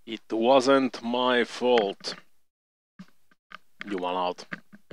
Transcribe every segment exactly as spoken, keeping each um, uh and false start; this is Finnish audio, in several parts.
It wasn't my fault. Jumalauta.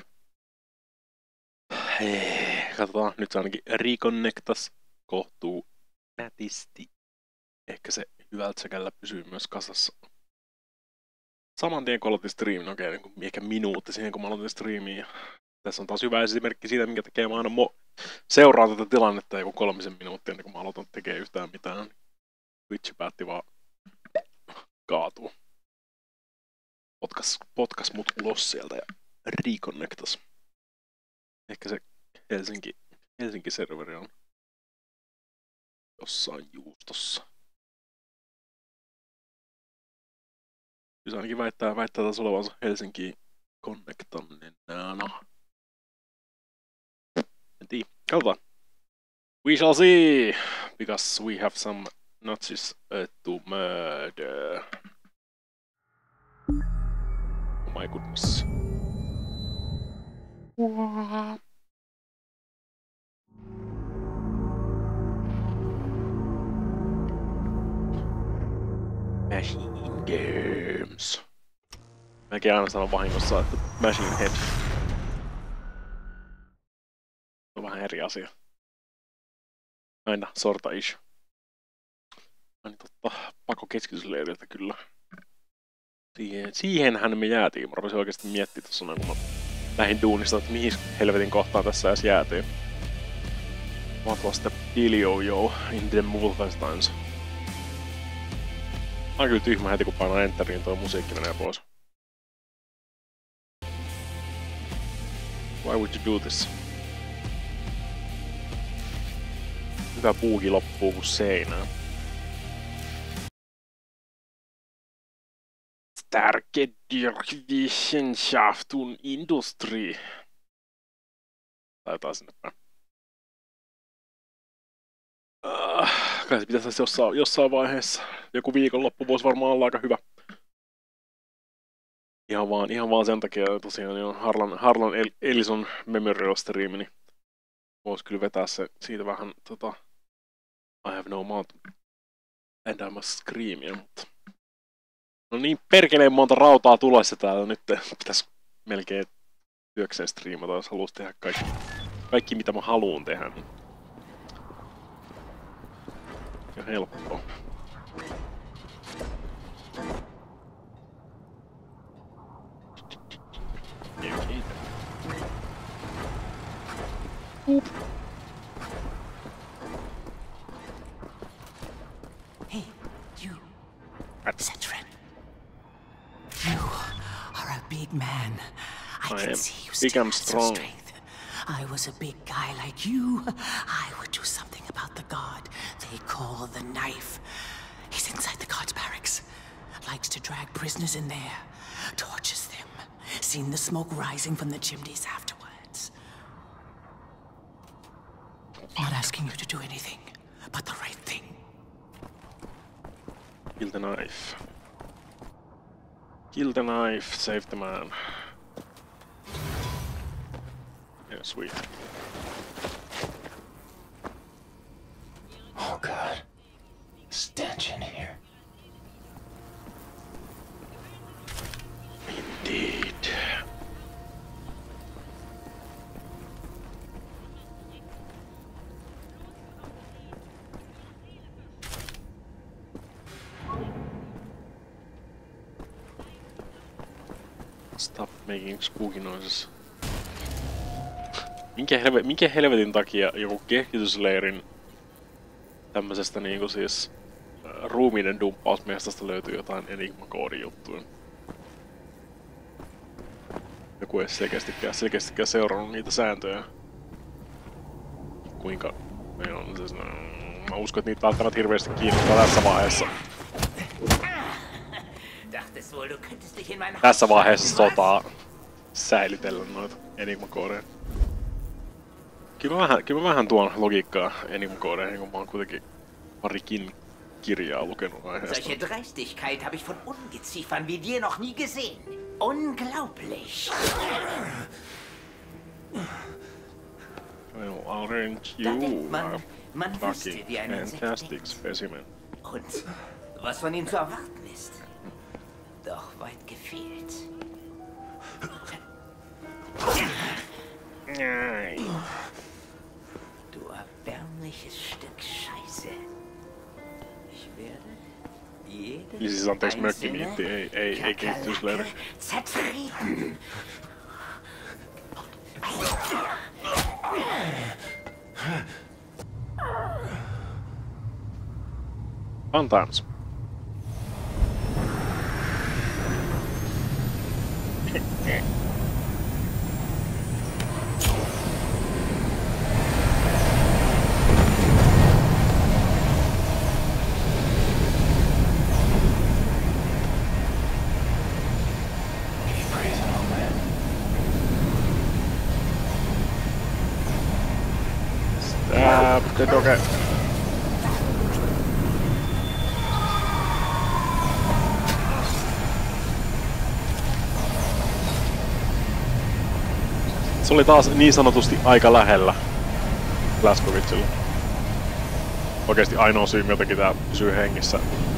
Hei, katsotaan, nyt se ainakin reconnectas kohtuu nätisti. Ehkä se hyvältä sekällä pysyy myös kasassa. Saman tien kun aloitin striimin, okei, okay, ehkä minuutti siihen kun mä aloitin striimiin. Tässä on taas hyvä esimerkki siitä, minkä tekee mä aina mo- seuraan tätä tilannetta joku kolmisen minuuttia ennen kuin mä aloitan tekemään yhtään mitään. Twitch päätti vaan kaatua. Potkas, potkas mut ulos sieltä ja reconnectas. Ehkä se Helsinki, Helsinki-serveri on jossain juustossa. Siis ainakin väittää, väittää taas olevansa Helsinkiin connectanneena. En tiedä. Katsotaan. We shall see, because we have some Nazis uh, to murder. Oh my goodness. Wow. Machine Games. Mäkin aina sanon vahingossa, että Machine Head. On vähän eri asia. Aina sorta ish. Aina totta, pakko keskitysleiriltä kyllä. Siihen, siihenhän me jäätiin. Mä rupesin oikeesti miettimään tossa noin, kun mä lähdin duunista, että mihin helvetin kohtaan tässä edes jäätiin. What was the dealio yo in the Wolfensteins? On kyllä tyhmä heti kun painaa enteriin, tuo musiikki menee pois. Why would you do this? Hyvä puuki loppuu kuin seinään. Starke Wissenschaft und Industrie. Taitaa sinne päin. Uh, kai se pitäisi jossain, jossain vaiheessa. Joku viikonloppu voisi varmaan olla aika hyvä. Ihan vaan, ihan vaan sen takia tosiaan niin on Harlan, Harlan El Ellison Memorial Stream, niin voisi kyllä vetää se siitä vähän tota I have no mouth and I must screamia, mutta no niin perkeleen monta rautaa tulossa täällä nyt pitäisi melkein työkseen striimata, jos haluaisi tehdä kaikki, kaikki mitä mä haluun tehdä. Niin. Ja helppoa. Oop. Hey, you. Cetrin. You are a big man. I, I can see you still have some strength. I was a big guy like you. I would do something about the god they call the Knife. He's inside the god's barracks. Likes to drag prisoners in there. Tortures them. Seen the smoke rising from the chimneys afterwards. Not asking you to do anything, but the right thing. Kill the Knife. Kill the Knife, save the man. Yeah, sweet. Oh god. Stench in here. Indeed. Stop making spooky noises. Minkä, helve, minkä helvetin takia joku kehitysleirin tämmöisestä niinku siis äh, ruumiiden dumppausmestasta löytyy jotain Enigma-koodin juttuja. Joku ei selkeästikään, selkeästikään seurannut niitä sääntöjä. Kuinka... On, siis, no, mä uskon, että niitä välttämättä hirveästi kiinnostaa tässä vaiheessa. Tässä vaiheessa sotaa säilytellä noita Enigma-koodeja. Kyllä mä vähän, kyllä mä vähän tuon logiikkaa Enigma-koodeihin, kun mä oon kuitenkin parikin kirjaa lukenut aiheesta. Solche Dreistigkeit habe ich von Ungeziefern wie dir noch nie gesehen. Unglaublich. Well, aren't you man, man a wüsste, fucking wie ein Insekt fantastic denkt. specimen? Und was von ihm zu erwarten ist. Doch weit gefehlt. Du erbärmliches Stück Scheiße. Ich werde jede Siis anteeksi mökkiniitti, ei, ei, ei kehitysleiri. Zertreten. Sometimes. Stab the doggy. Se oli taas niin sanotusti aika lähellä Blazkowiczilla. Oikeesti ainoa syy, minkä takia tää pysyy hengissä,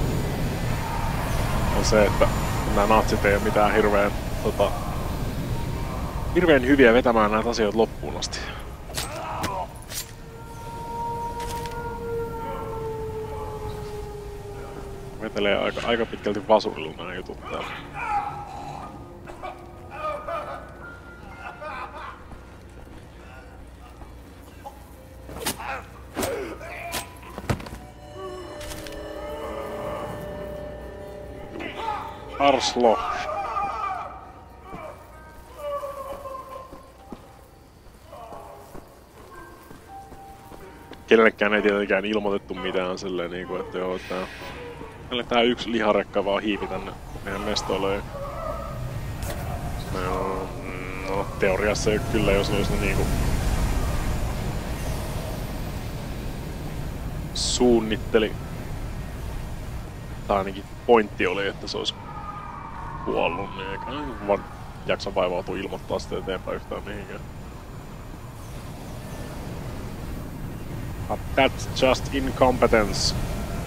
on se, että nämä natsit ei ole mitään hirveen, tota, hirveen hyviä vetämään näitä asioita loppuun asti. Vetelee aika, aika pitkälti vasurilla nämä jutut täällä. Arslo. Kenellekään ei tietenkään ilmoitettu mitään silleen niinku, että joo, tää... Meille tää yksi liharekka vaan hiipi tänne meidän mestoille. No, no teoriassa kyllä, jos ne olisi ne niinku... suunnitteli. Tai ainakin pointti oli, että se olisi kuollut, niin eikä vaan jaksa vaivautua ilmoittaa sitä eteenpäin yhtään mihinkään. But that's just incompetence.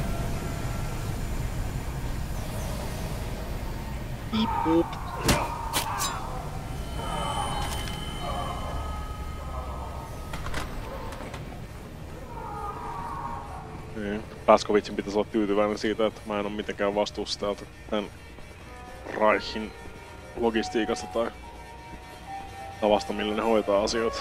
Beep boop. Niin. Blazkowiczin pitäisi olla tyytyväinen siitä, että mä en ole mitenkään vastuussa täältä tän Reichin logistiikasta tai tavasta, millä ne hoitaa asioita.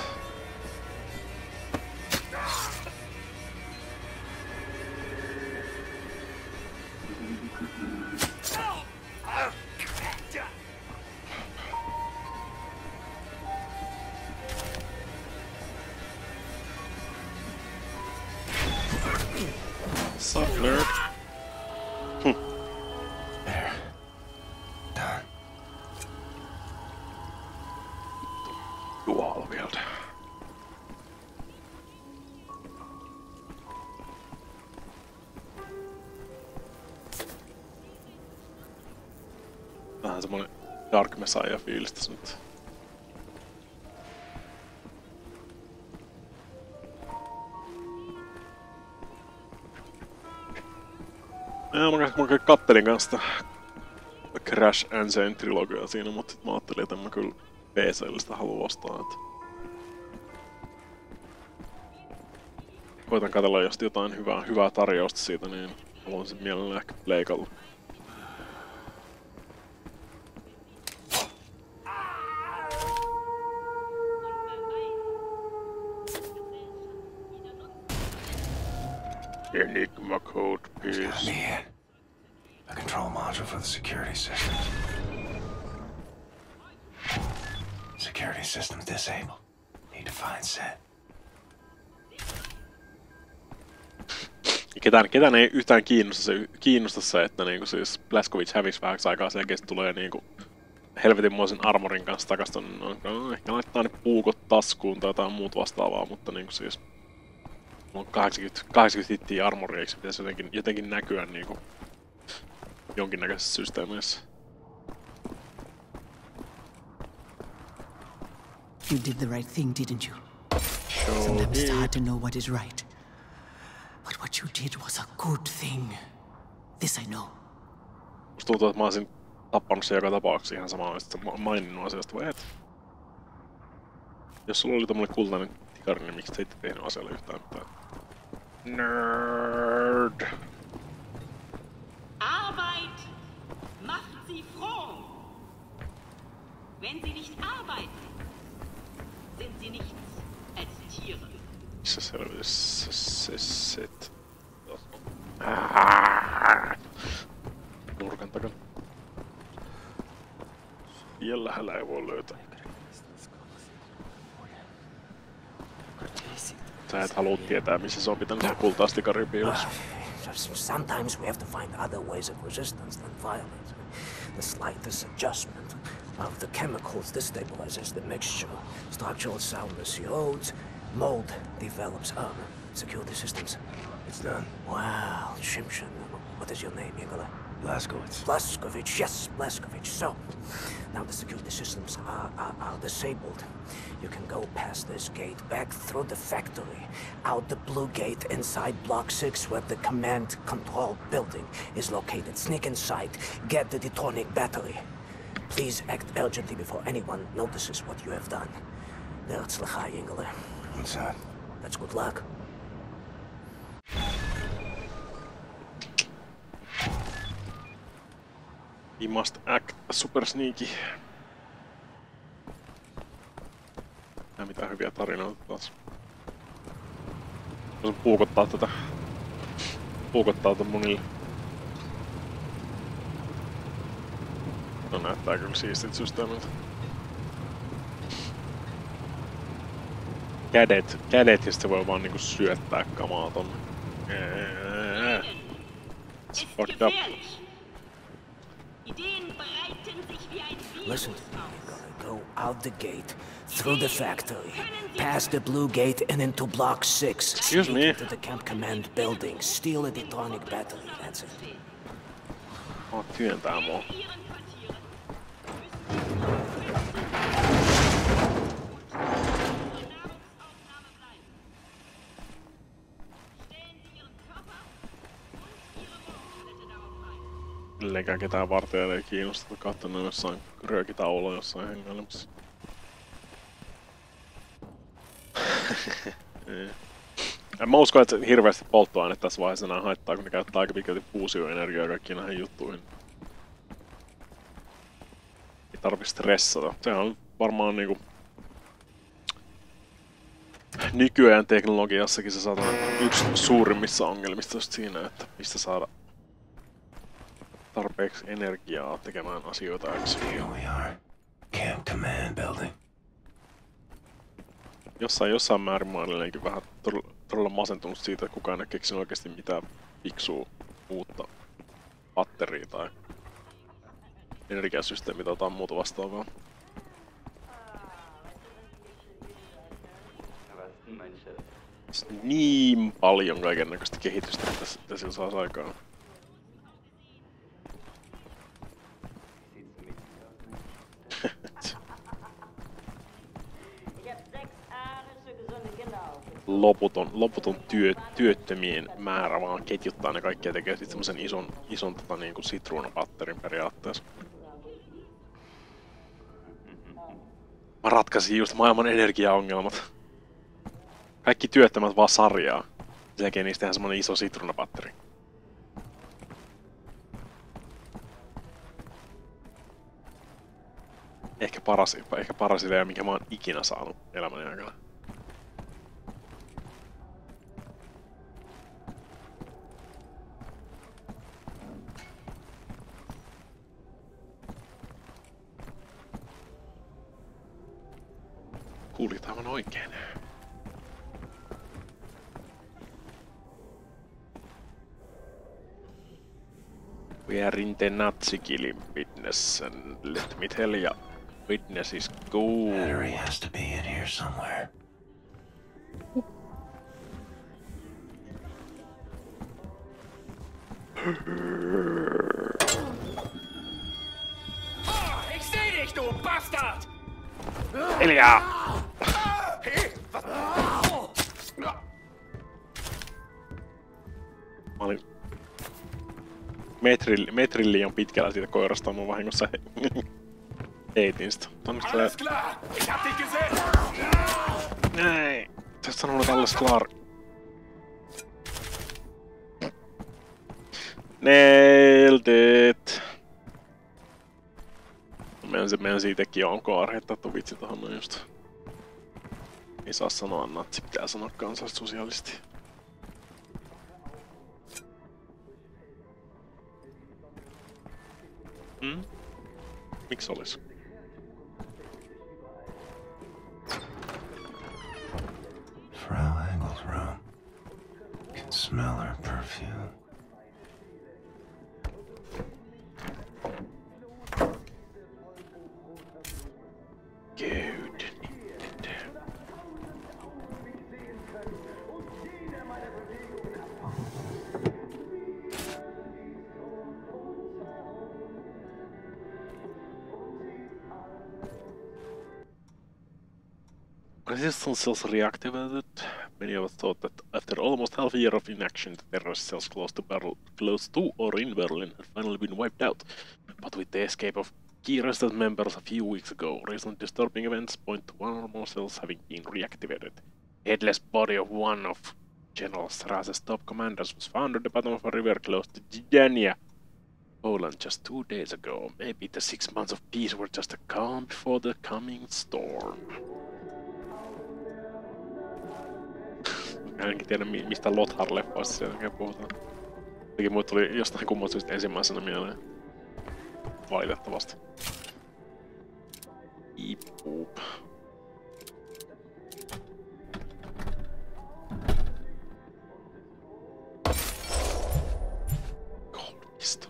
Sup, nerd? Hm. There. Done. Dualwield. Vähän semmonen Dark Messiah fiilis tässä nyt. Ja mä, mä kattelin kanssa sitä Crash and Zane trilogiaa siinä, mutta sit mä ajattelin, että en mä kyllä P C:llä sitä halua ostaa. Että... Koitan katsella, jos jotain hyvää, hyvää tarjousta siitä, niin haluan sen mielellään ehkä leikalla. Enigma code piece. Got me in. A control module for the security systems. Security systems disabled. Need to find set. Ketään, ketään ei yhtään kiinnosta se, kiinnosta se että niinku siis Blazkowicz hävisi vähäksi aikaa, selkeästi tulee niinku helvetinmoisen armorin kanssa takas tonne. No, no, ehkä laittaa ne puukot taskuun tai jotain muut vastaavaa, mutta niinku siis... Mulla on kahdeksankymmentä, kahdeksankymmentä hittiä armoria, eikö se pitäisi jotenkin, jotenkin näkyä niinku jonkinnäköisessä systeemissä. You did the right thing, didn't you? Sure Sometimes did. it's hard to know what is right. But what you did was a good thing. This I know. Musta tuntuu, että mä olisin tappanut se joka tapauksessa ihan samaa, että sä maininnut asiasta vai et? Jos sulla oli tommonen kultainen tikari, niin miksi sä ette tehnyt asialle yhtään mitään? Nerd! Arbeit macht sie froh. Wenn sie nicht arbeiten, sind sie nichts als Tiere. Missä se oli se se set? Nurkan takana. Vielä lähellä ei voi löytää. Sä et halua tietää, missä se on pitänyt se kultaastikari piilossa. Sometimes we have to find other ways of resistance than violence. The slightest adjustment of the chemicals destabilizes the mixture. Structural soundness erodes. Mold develops armor. Security systems. It's done. Wow, Shimshin. What is your name, Igor? Blazkowicz. Blazkowicz, yes, Blazkowicz. So, now the security systems are, are, are disabled. You can go past this gate, back through the factory, out the blue gate inside Block six where the command control building is located. Sneak inside, get the detonic battery. Please act urgently before anyone notices what you have done. Nerzlachai, Ingele. Inside. That's good luck. You must act super sneaky. Nää mitään hyviä tarinoita taas. Voisin puukottaa tätä. Puukottaa tätä monille. No näyttää kyllä siistit systeemiltä. Kädet, kädet ja sitten voi vaan niinku syöttää kamaa tonne. It's fucked up. Listen to me, you gotta go out the gate, through the factory, past the blue gate and into Block six. Excuse me. To the camp command building, steal a detonic battery, that's it. Oh, työntää mua. Edelleenkään ketään vartijaa ei kiinnosta katsoa jossain röökitaululla jossain hengailemassa. Mä uskon, että hirveästi polttoaine tässä vaiheessa enää haittaa, kun ne käyttää aika pitkälti fuusioenergiaa kaikkiin näihin juttuihin. Ei tarvi stressata. Se on varmaan niinku nykyajan teknologiassakin se saattaa yksi suurimmissa ongelmista just siinä, että mistä saada tarpeeksi energiaa tekemään asioita yksin. Here we are. Camp Command Building. Jossain, jossain määrin mä olen vähän todella, todella masentunut siitä, että kukaan ei keksinyt oikeasti mitään fiksua uutta batteria tai energiasysteemiä tai jotain muuta vastaavaa. Niin paljon kaikennäköistä kehitystä, että tässä saisi aikaan. Loputon, loputon työ, työttömien määrä vaan ketjuttaa ne kaikki ja tekee sitten semmosen ison, ison tota, niin kuin sitruunapatterin periaatteessa. Mä ratkaisin just maailman energiaongelmat. Kaikki työttömät vaan sarjaa. Sen jälkeen niistä tehdään semmonen iso sitruunapatteri. Ehkä paras, ehkä paras idea, mikä mä oon ikinä saanut elämäni aikana. Kuulit aivan oikein. We are in the Nazi killing business and let me tell ya, witness is cool. Battery has to be in here somewhere. Oh, ich seh dich, du Bastard! Hiljaa! Mä olin... metrin, metrin liian pitkällä siitä koirasta, mä vahingossa heitin sitä. Alles klar! Ich hab dich gesehen! Näin! Sä oot sanonut, että alles klar. Nailed it! Meidän, se, meidän siitäkin on koarheittattu vitsi tohon noin just. Ei saa sanoa natsi, pitää sanoa kansallisosialisti. Hmm? Miksi olis? Frau Engel's room. Can smell her perfume. Good. Resistance cells reactivated. Many of us thought that after almost half a year of inaction, the terrorist cells close to, Berl close to or in Berlin had finally been wiped out. But with the escape of key resistance members a few weeks ago, recent disturbing events point to one or more cells having been reactivated. The headless body of one of General Strasse's top commanders was found at the bottom of a river close to Gdynia, Poland, just two days ago. Maybe the six months of peace were just a calm before the coming storm. Ainakin tiedä mistä Lothar-leffoista siellä puhutaan. Jotenkin muut tuli jostain kumman syystä ensimmäisenä mieleen. Valitettavasti. Ipuup. Kolmisto.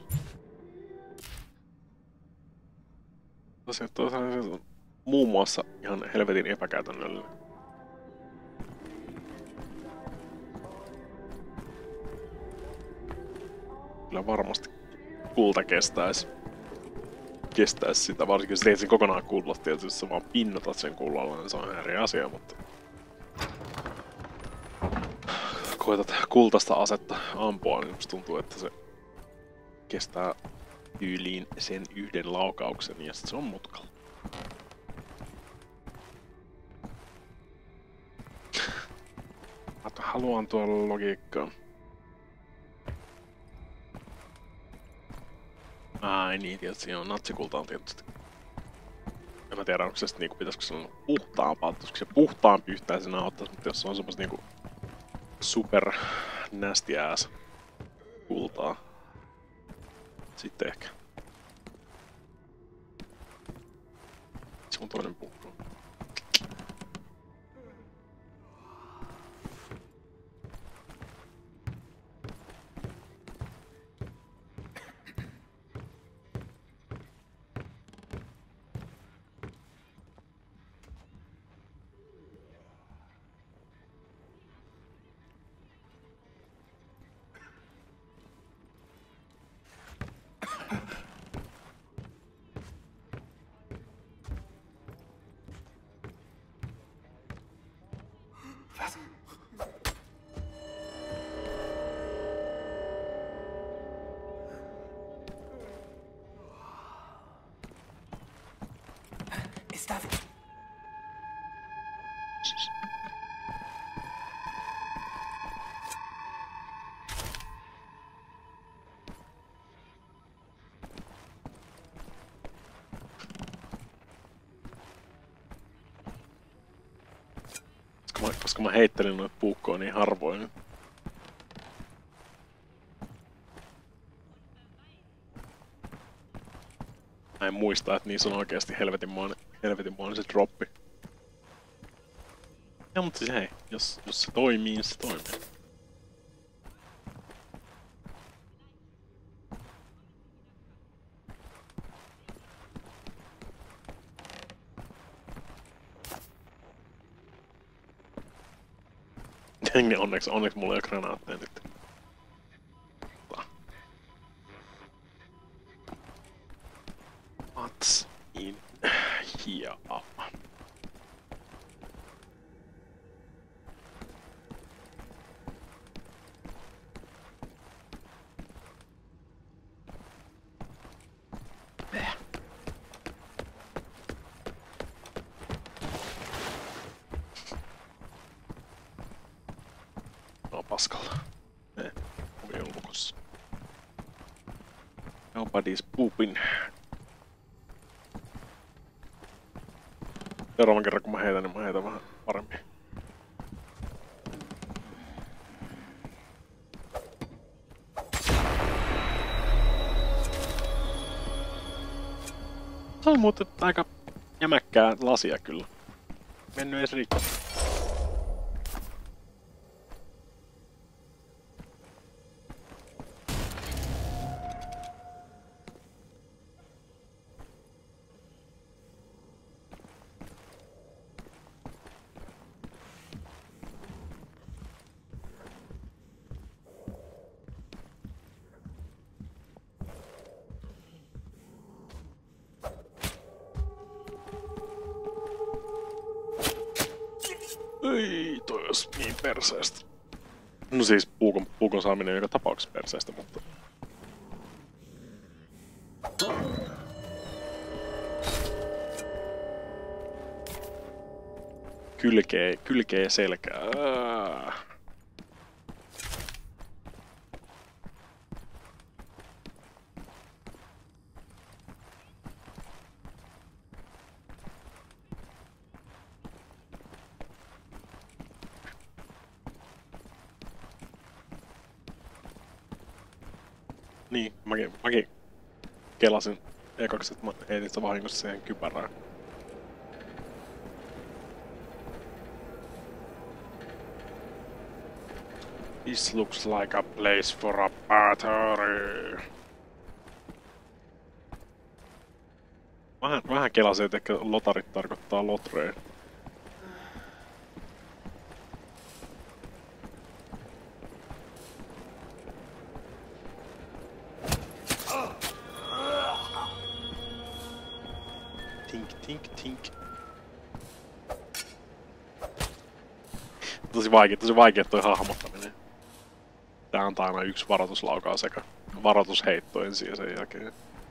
Tosiaan tosiaan muun muassa ihan helvetin epäkäytännöllinen. Kyllä varmasti kulta kestäisi. Kestäisi sitä, varsinkin jos teet sen kokonaan kullasta. Tietysti jos sä vaan pinnotat sen kullalla, niin se on eri asia, mutta... Koetat kultaista asetta ampua, niin musta tuntuu, että se kestää tyyliin sen yhden laukauksen ja sit se on mutkalla. Mä haluan tuolla logiikkaan. Ai niin, tietysti joo, natsikulta on tietysti. En mä tiedä, onko se sitten niinku, pitäisikö se olla puhtaampaa, koska se puhtaampi yhtäisenä ottaisi, mutta jos se on semmos niinku super nasty ass kultaa. Sitten ehkä. Se on toinen puhuu. Koska mä heittelin noita puukkoa niin harvoin. Mä en muista, että niissä on oikeasti helvetinmoinen, helvetinmoinen se droppi. Ja mutta siis hei, jos, jos se toimii, niin se toimii. Onneksi, onneksi mulla ei ole granaatteja nyt. What's in here? paskalla. Eh, ovi on lukossa. Nobody's pooping. Seuraavan kerran kun mä heitän, niin mä heitän vähän paremmin. Se on muuten aika jämäkkää lasia kyllä. Mennyt edes rikki. Ei, toi olisi niin perseestä. No siis puukon, puukon saaminen joka tapauksessa perseestä, mutta... Kylkee, kylkee selkää. Ää. Niin, mäkin, mäkin kelasin ekaksi, että mä heitin sitä vahingossa siihen kypärään. This looks like a place for a battery. Vähän, vähän kelasin, että ehkä lotarit tarkoittaa lotreja. Tink, tink, tink. Tosi vaikea, tosi vaikea toi hahmottaminen. Tää antaa aina yksi varoituslaukaa sekä varoitusheitto ensin ja sen jälkeen.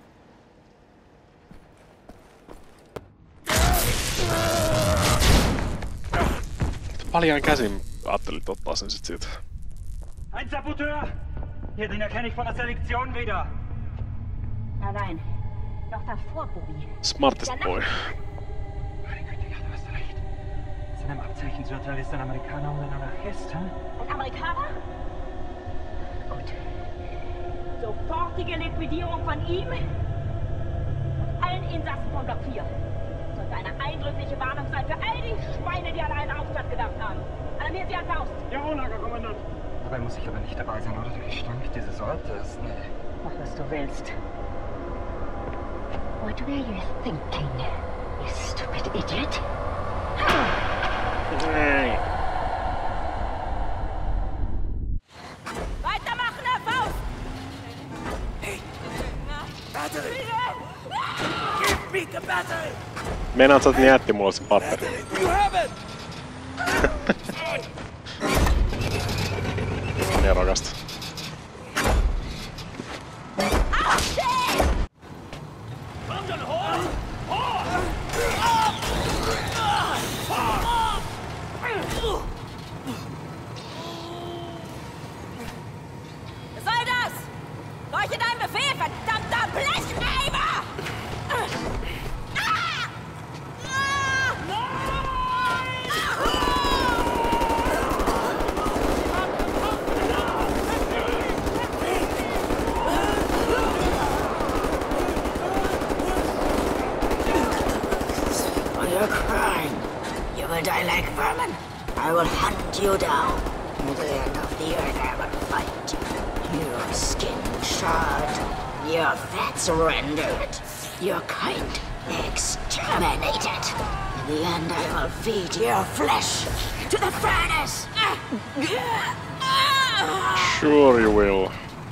Paljaan käsin ajattelin, että ottaa sen sit siitä. Ein Saboteur! Hier, den erkenne ich von der Selektion wieder. Nein, nein. Doch davor, Bobby. Smartest boy. Meine Güte, ja, du hast recht. Seinem Abzeichensurteil ist ein Amerikaner und ein Anarchist, hä? Ein Amerikaner? Gut. Sofortige Liquidierung von ihm und allen Insassen von Block vier. Sollte eine eindrückliche Warnung sein für all die Schweine, die an einen Aufstand gedacht haben. Alarmiert sie an Faust. Jawohl, Lagerkommandant. Dabei muss ich aber nicht dabei sein, oder? Der Gestank dieses Ortes, nee. Mach, was du willst. What were you thinking, you stupid idiot? Hey. Weitermachen, Herr Faust! Hey! Battery! Give me the battery! Meinaat sä, että ne jätti mulle se patteri? You have it! Nerokasta. I will hunt you down. To the end of the earth I will fight you. Your skin charred, your fats rendered, your kind exterminated. In the end I will feed your flesh to the furnace. Sure you will.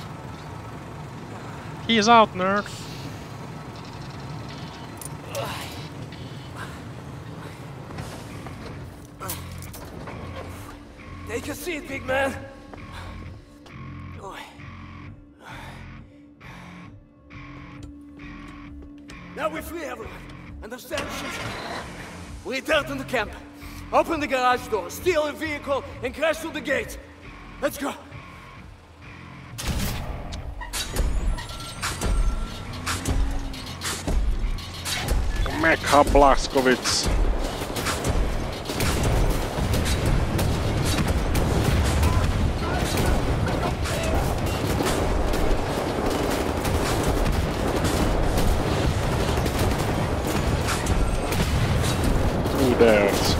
He's out, nerd. Take a seat, big man. Now we free everyone. Understand, Chief? We return to the camp. Open the garage door, steal a vehicle, and crash through the gate. Let's go. Mecha Blazkowicz. Who dares?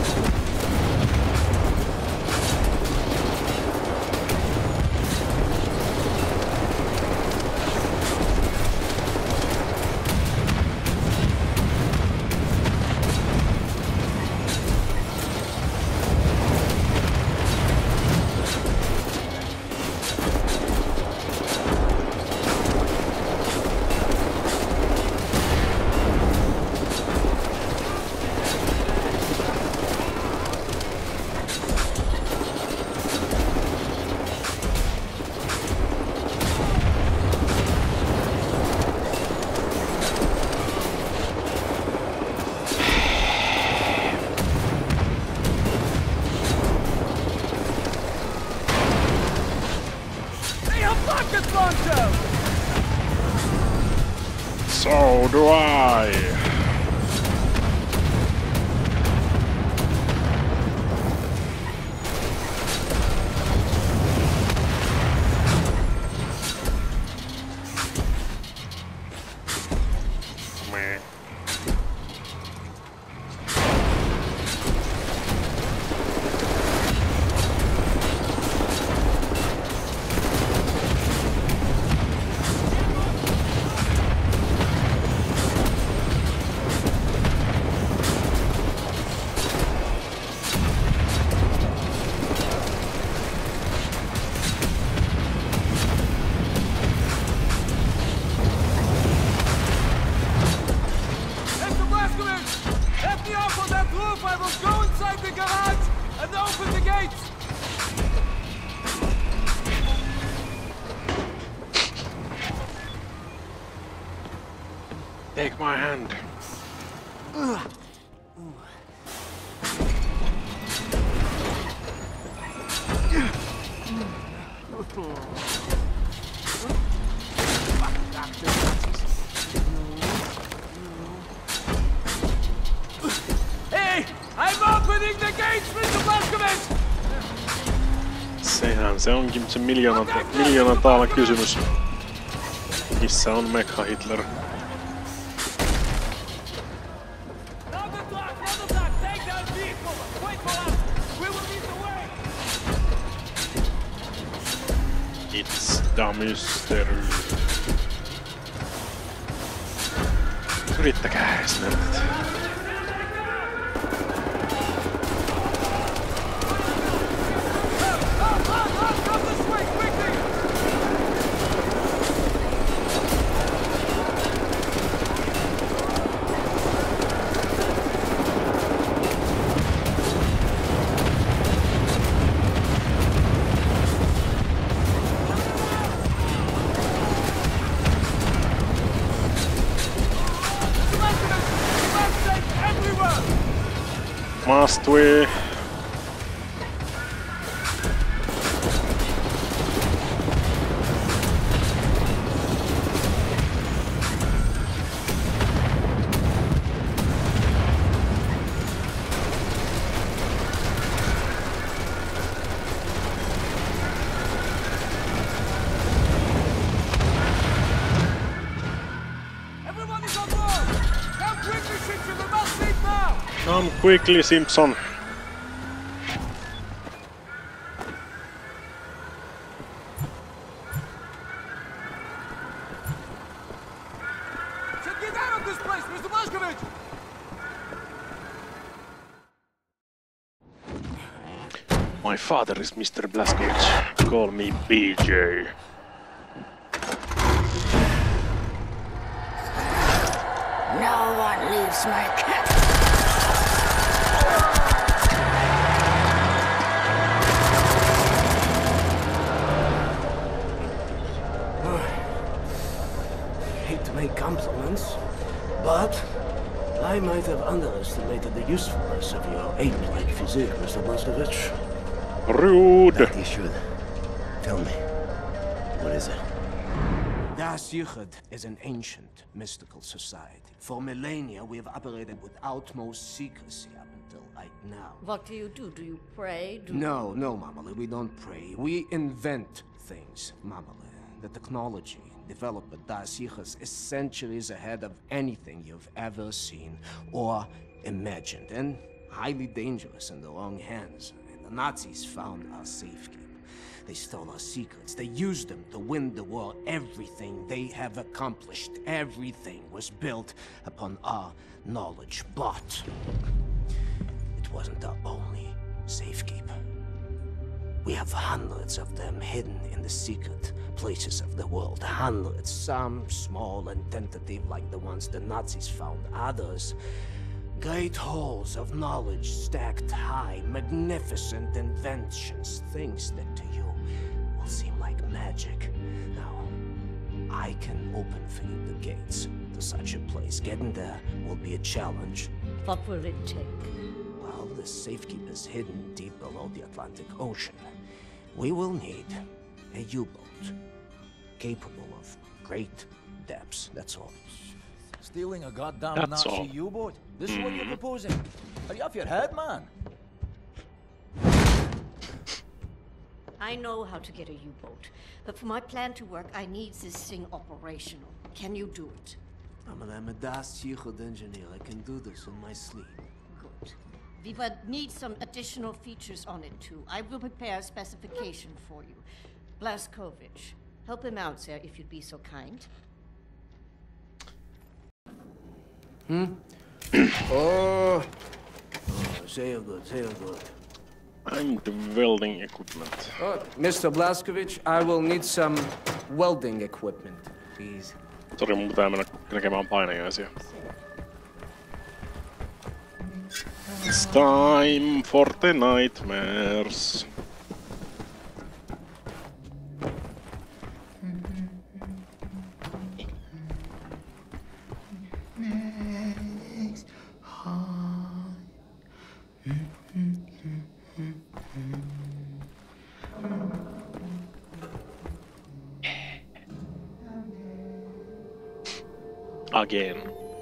So do I. Meh. Take my hand. Ugh. Hey, I'm opening the gates, mister Blazkowicz! Sehän se onkin se miljoonan, miljoonan taalan kysymys. Missä on Mecha Hitler? It's the mystery. Yrittäkää edes nyt. Must we? Everybody's on board! Come quickly, Simpson! We must leave now! Come quickly, Simpson. So get out of this place, mister Blazkowicz! My father is Mister Blazkowicz. Call me B J. No one leaves my cat. Hate to make compliments, but I might have underestimated the usefulness of your ape-like physique, Mister Blazkowicz. Rude. That you should. Tell me, what is it? Das Yichud is an ancient, mystical society. For millennia, we have operated with utmost secrecy up until right now. What do you do? Do you pray? Do no, no, Mamale, we don't pray. We invent things, Mamale. The technology developed by Das Yichud is centuries ahead of anything you've ever seen or imagined, and highly dangerous in the wrong hands. And the Nazis found our safekeeping. They stole our secrets. They used them to win the war. Everything they have accomplished, everything was built upon our knowledge. But it wasn't our only safekeeper. We have hundreds of them hidden in the secret places of the world. Hundreds, some small and tentative like the ones the Nazis found. Others, great halls of knowledge stacked high, magnificent inventions, things that to you will seem like magic. Now, I can open for you the gates to such a place. Getting there will be a challenge. What will it take? Well, the safekeeper's hidden deep below the Atlantic Ocean. We will need a U-boat capable of great depths, that's all. Stealing a goddamn That's Nazi all. U-boat? This is what you're Mm. proposing? Are you off your head, man? I know how to get a U-boat, but for my plan to work, I need this thing operational. Can you do it? I'm an I'm a Das Yichud engineer. I can do this in my sleep. Good. We would need some additional features on it, too. I will prepare a specification for you. Blazkowicz, help him out, sir, if you'd be so kind. Hmm? oh. oh, sehr good, sehr good. I'm the welding equipment. Oh, Mister Blazkowicz, I will need some welding equipment, please. Sori, mun pitää mennä näkemään painajaisia. It's time for the nightmares. Again.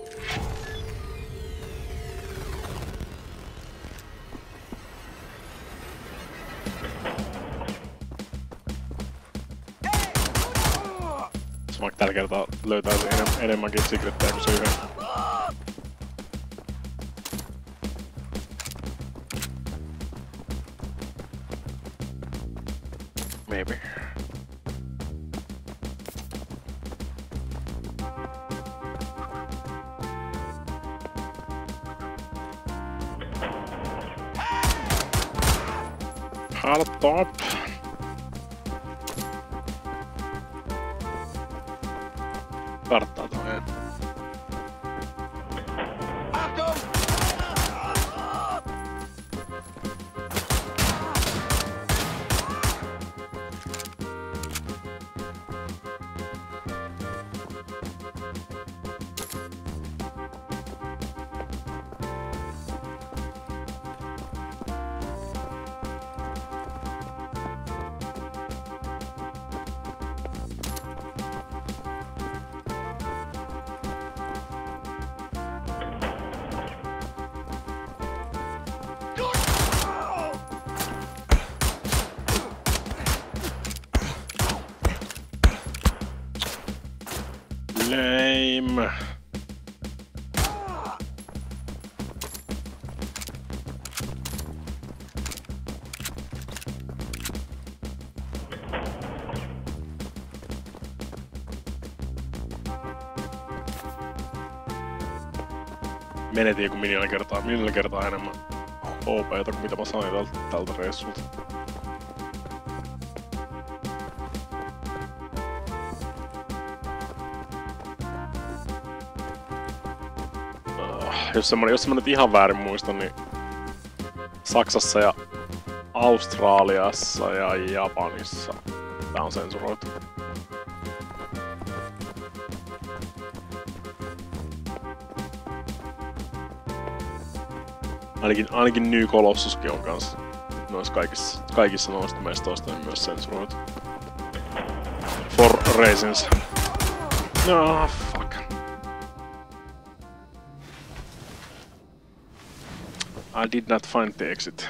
Se vaikka tällä kertaa löytäisi enem enemmänkin secretteja kuin se yhden. Maybe. Hard top. Karttaa tuohon. Lame. Menetin joku miljoona kertaa, miljoona kertaa enemmän H P:tä kuin mitä mä sain tältä, tältä reissulta. Jos semmonen, jos mä nyt ihan väärin muistan, niin Saksassa ja Australiassa ja Japanissa tää on sensuroitu. Ainakin, ainakin New Colossuskin on kanssa noissa kaikissa, kaikissa noista mestoista niin myös sensuroitu. raisins. No, fuck. I did not find the exit.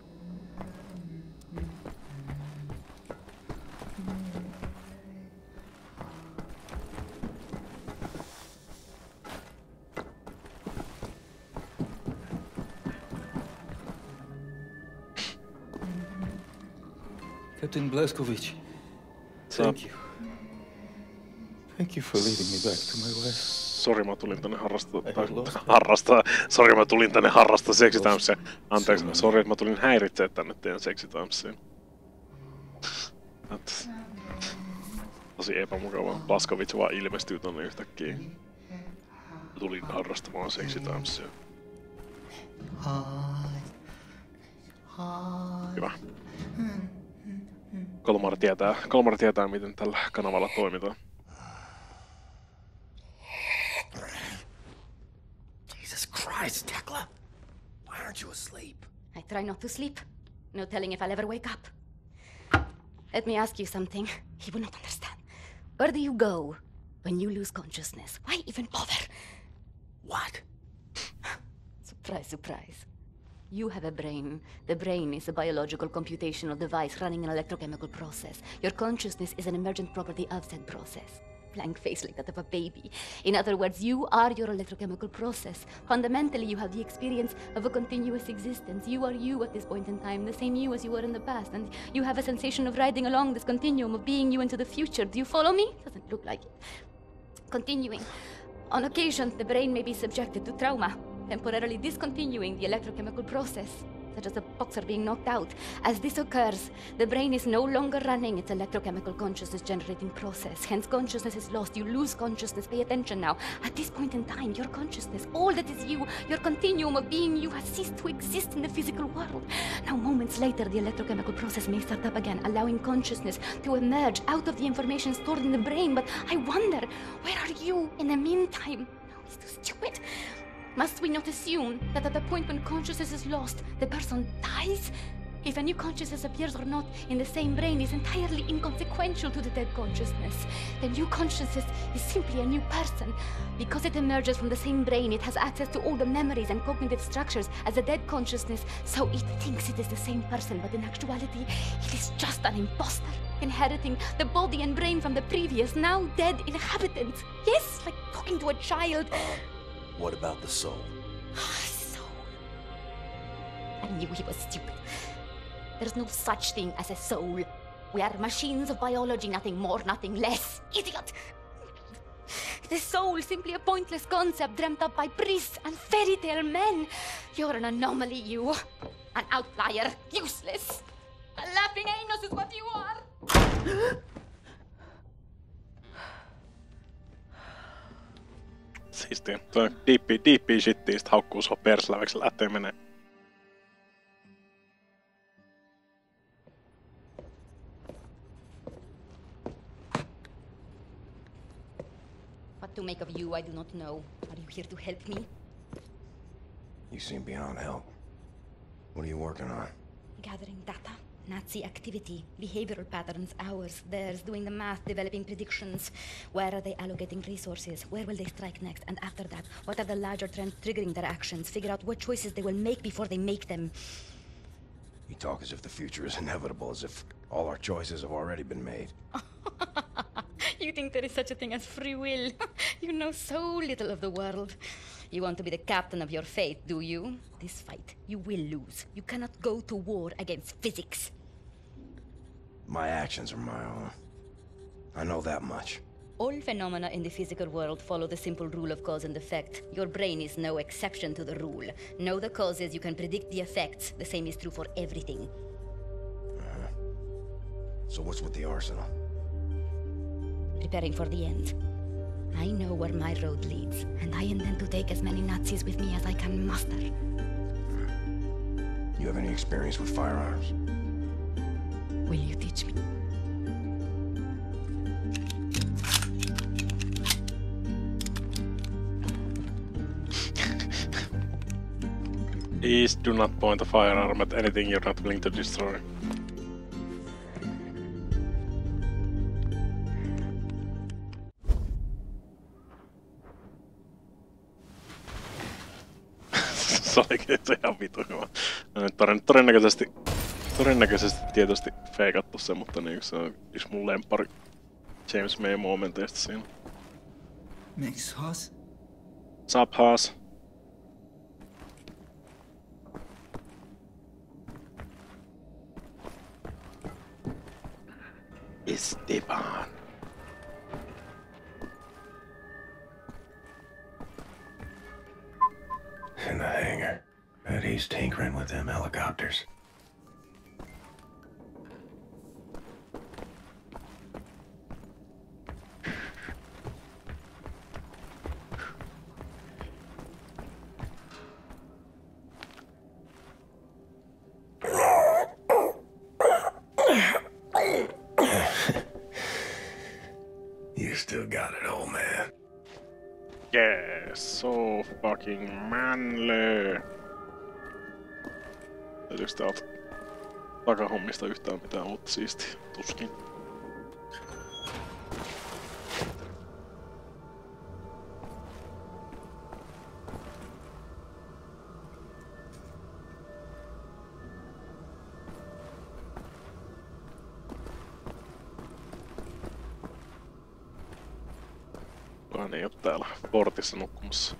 Captain Blazkowicz, thank you. Thank you for leading me back to my wife. Sori, mä tulin tänne harrastaa... harrastaa... Sori, mä tulin tänne harrastaa seksitämsiä. Anteeksi, sori, että mä tulin häiritseä tänne teidän seksitämsiin. Tosi epämukavaa. Blazkowicz vaan ilmestyy tonne yhtäkkiä. Tulin harrastamaan seksitämsiä. Hyvä. Kolmar tietää, Kolmar tietää, miten tällä kanavalla toimitaan. Jesus Christ, Tekla! Why aren't you asleep? I try not to sleep. No telling if I'll ever wake up. Let me ask you something. He will not understand. Where do you go when you lose consciousness? Why even bother? What? Surprise, surprise. You have a brain. The brain is a biological computational device running an electrochemical process. Your consciousness is an emergent property of said process. Blank face like that of a baby. In other words, you are your electrochemical process. Fundamentally, you have the experience of a continuous existence. You are you at this point in time, the same you as you were in the past, and you have a sensation of riding along this continuum of being you into the future. Do you follow me? Doesn't look like it. Continuing. On occasion, the brain may be subjected to trauma, temporarily discontinuing the electrochemical process, such as a boxer being knocked out. As this occurs, the brain is no longer running its electrochemical consciousness-generating process. Hence, consciousness is lost. You lose consciousness. Pay attention now. At this point in time, your consciousness, all that is you, your continuum of being you, has ceased to exist in the physical world. Now, moments later, the electrochemical process may start up again, allowing consciousness to emerge out of the information stored in the brain. But I wonder, where are you in the meantime? No, it's too stupid. Must we not assume that at the point when consciousness is lost, the person dies? If a new consciousness appears or not in the same brain is entirely inconsequential to the dead consciousness. The new consciousness is simply a new person. Because it emerges from the same brain, it has access to all the memories and cognitive structures as a dead consciousness, so it thinks it is the same person, but in actuality, it is just an imposter, inheriting the body and brain from the previous, now dead inhabitant. Yes, like talking to a child. What about the soul? Soul. I knew he was stupid. There's no such thing as a soul. We are machines of biology, nothing more, nothing less. Idiot! The soul is simply a pointless concept dreamt up by priests and fairy tale men. You're an anomaly, you. An outlier. Useless. A laughing anus is what you are. Siistiä. Tuo diippi, diippi shittiin, sit haukkuu sua persläväksi lähtee menee. What to make of you, I do not know. Are you here to help me? You seem beyond help. What are you working on? Gathering data. Nazi activity, behavioral patterns, ours, theirs, doing the math, developing predictions. Where are they allocating resources? Where will they strike next? And after that, what are the larger trends triggering their actions? Figure out what choices they will make before they make them. You talk as if the future is inevitable, as if all our choices have already been made. You think there is such a thing as free will? You know so little of the world. You want to be the captain of your fate, do you? This fight, you will lose. You cannot go to war against physics. My actions are my own. I know that much. All phenomena in the physical world follow the simple rule of cause and effect. Your brain is no exception to the rule. Know the causes, you can predict the effects. The same is true for everything. Uh-huh. So what's with the arsenal? Preparing for the end. I know where my road leads, and I intend to take as many Nazis with me as I can muster. You have any experience with firearms? Will you teach me? Please do not point a firearm at anything you're not willing to destroy. Se olikin se ihan vitu hyvä. Todennäköisesti, todennäköisesti tietysti feikattu se, mutta niin se on yksi mun lempari James May momenteista siinä. Max Haas? Sup, Haas? Esteban. In the hangar. Bet he's tinkering with them helicopters. You still got it, old man. Yeah, so fucking manly. Löytyykö täältä takahommista yhtään mitään uutta siistiä? Tuskin. Kukaan ei oo täällä portissa nukkumassa.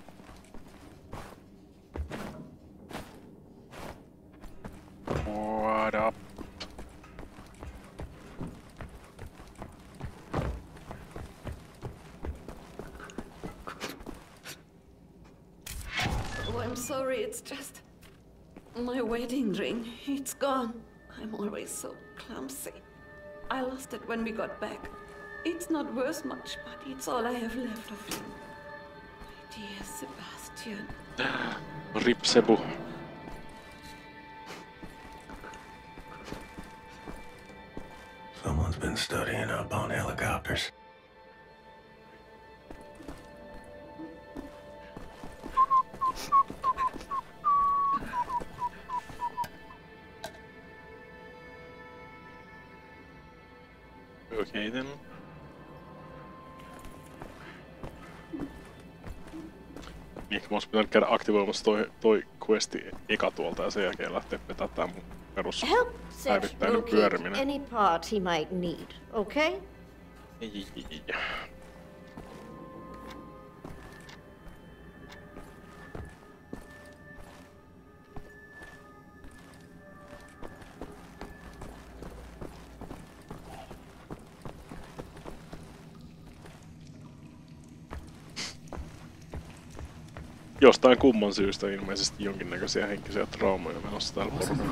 What up? Oh, I'm sorry, it's just my wedding ring. It's gone. I'm always so clumsy. I lost it when we got back. It's not worth much, but it's all I have left of him. My dear Sebastian. Rip Sebu. Someone's been studying up on helicopters. Okay then. Ehkä mä ois pitänyt käydä aktivoimassa toi, toi questi eka tuolta ja sen jälkeen lähteä petää tää mun perus päivittäinen pyöriminen. Any part he might need, okay? Jostain kumman syystä ilmeisesti jonkinnäköisiä henkisiä traumoja menossa täällä porukalla.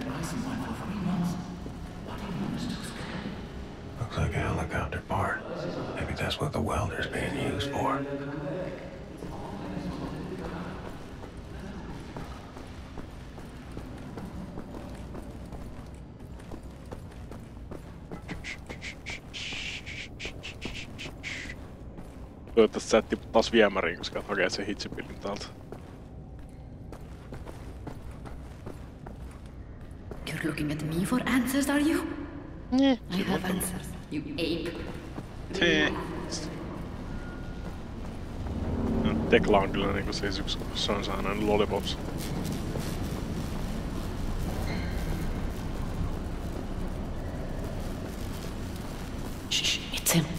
Looks like a helicopter part. Maybe that's what the welder's being used for. Toivottavasti sä et tipu taas viemäriin, koska hakee sen hitsipillin täältä. You're looking at me for answers, are you? Yeah. I have answers, you ape. Tee. Tekla on kyllä niinku siis yksi sunshine lollipops. Shh, it's him.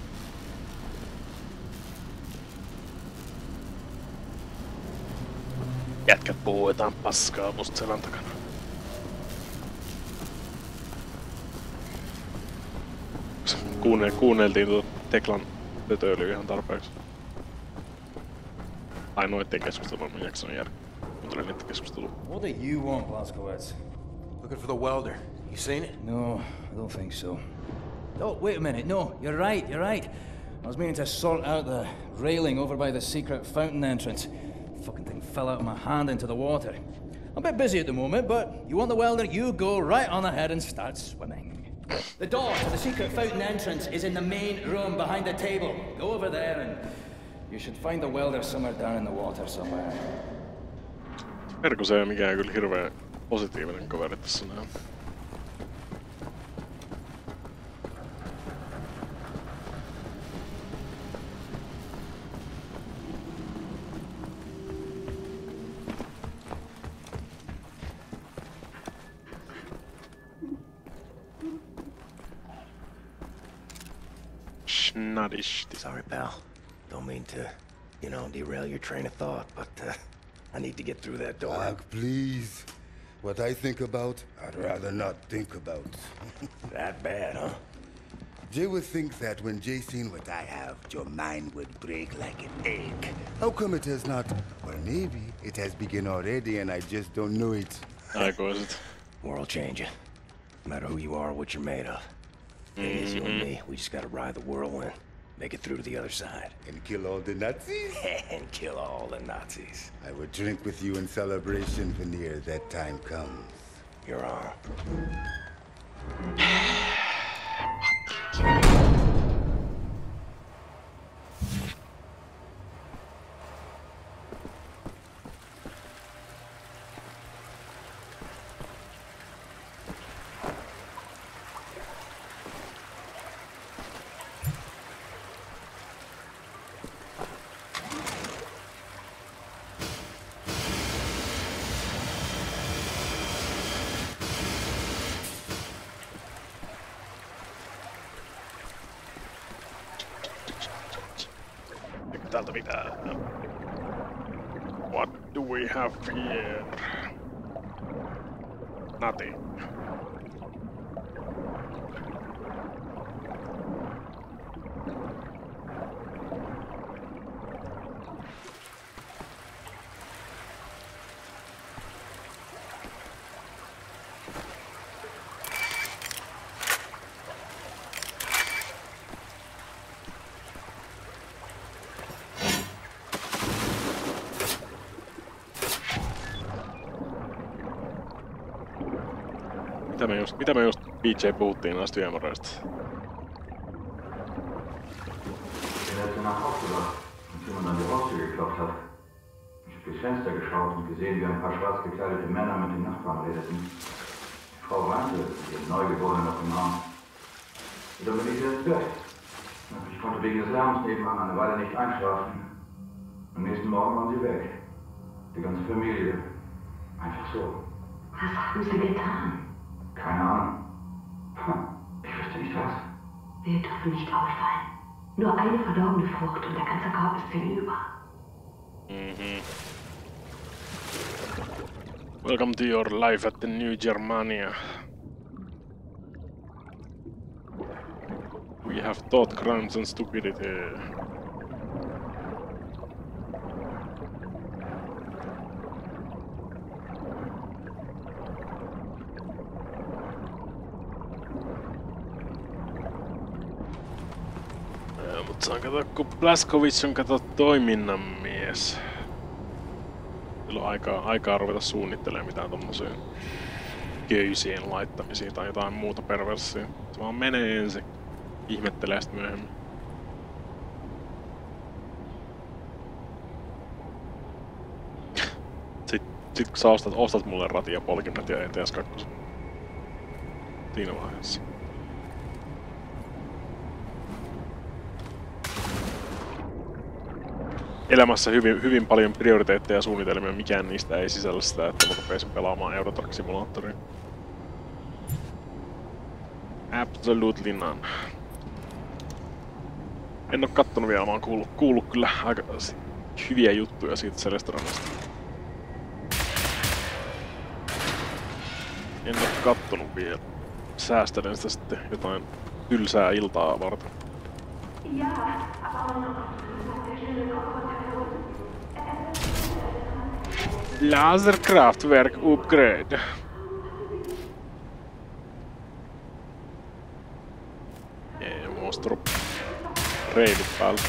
Jätkät puhuu jotain paskaa musta selän takana. Kuunnel, kuunneltiin tuota Teklan tötöilyä ihan tarpeeksi. Ai noitten keskustelua mun jakson jälkeen. Kuuntelin niitä keskustelua. What do you want, Blazkowicz? Looking for the welder. You seen it? No, I don't think so. Oh, wait a minute. No, you're right, you're right. I was meaning to sort out the railing over by the secret fountain entrance. Fucking thing fell out of my hand into the water. I'm a bit busy at the moment, but you want the welder, you go right on ahead and start swimming. The door to the secret fountain entrance is in the main room behind the table. Go over there and you should find the welder somewhere down in the water somewhere. Perko se ei mikään kyllä hirveän positiivinen kaveri tässä näin. Schnadishti. Sorry, pal. Don't mean to, you know, derail your train of thought, but uh, I need to get through that door. Doc, please. What I think about, I'd rather not think about. That bad, huh? Jay would think that when Jay seen what I have, your mind would break like an egg. How come it has not? Or maybe it has begun already and I just don't know it. Aikuiset. World changing. No matter who you are or what you're made of. Thing is, you and me, we just gotta ride the whirlwind. Make it through to the other side. And kill all the Nazis? And kill all the Nazis. I would drink with you in celebration, Veneer, that time comes. You're on. Täältä pitää. What do we have here? Nothing. Mitä me just, mitä me just B J puhuttiin näistä viemäreistä? Als er nach Hause war und jemand an die Haustür geklopft hat, ich habe durchs Fenster geschaut und gesehen, wie ein paar schwarz gekleidete Männer mit den Nachbarn redeten. Die Frau weinte, mit ihrem Neugeborenen auf dem Arm. Und dann bin ich wieder ins Bett. Ich konnte wegen des Lärms nebenan eine Weile nicht einschlafen. Am nächsten Morgen waren sie weg. Die ganze Familie. Einfach so. Was haben sie getan? Keine Ahnung. Ich wüsste nicht was. Wir dürfen nicht auffallen. Nur eine verdorbene Frucht und der ganze Korb ist hinüber. Mhm. Welcome to your life at the New Germania. We have thought crimes and stupidity. Saan katsoa, kun Blazkowicz on kato toiminnan mies. Sillä on aikaa, aikaa ruveta suunnittelemaan mitään tommosia köysien laittamisia tai jotain muuta perversia. Se vaan menee ensin, ihmettelee sit myöhemmin. Sitten sit kun sä ostat, ostat mulle ratia polkimet ja E T S kaksi. Siinä vaiheessa. Elämässä hyvin, hyvin paljon prioriteetteja ja suunnitelmia, mikään niistä ei sisällä sitä, että mä rupeisin pelaamaan Euro Truck Simulatoria. Absolutely none. En oo kattonut vielä, mä oon kuullut, kuullut kyllä aika hyviä juttuja siitä Celestronasta. En oo kattonut vielä. Säästelen sitä sitten jotain tylsää iltaa varten. Laserkraftwerk upgrade. Ei, monstru. Reidit päällä.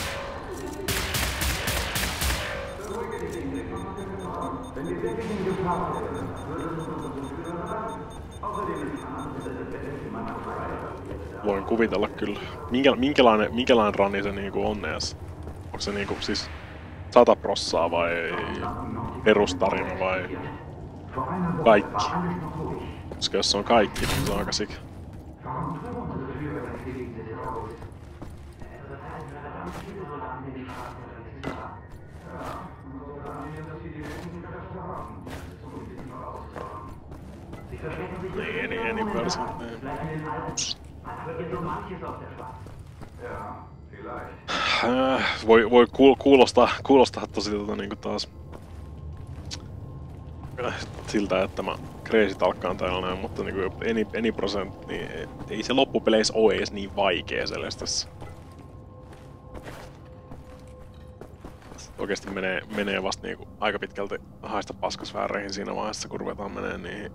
Voin kuvitella kyllä. Minkä, minkälainen, minkälainen rani se niinku on edes? Onko se niinku siis sata prossaa vai perustarina vai kaikki? Koska jos se on kaikki, niin se on aika sikä. Nee, nee, nee, person. Ja, die vielleicht. Voi, voi kuulostaa, kuulostaa tosi tota, niinku taas siltä, että mä Crazy Talkkaan täällä näin, mutta niinku any, any percent, niin ei se loppupeleissä ole edes niin vaikea Celestessä. Oikeesti menee, menee vasta niinku aika pitkälti haista paskasfääreihin siinä vaiheessa, kun ruvetaan menee niihin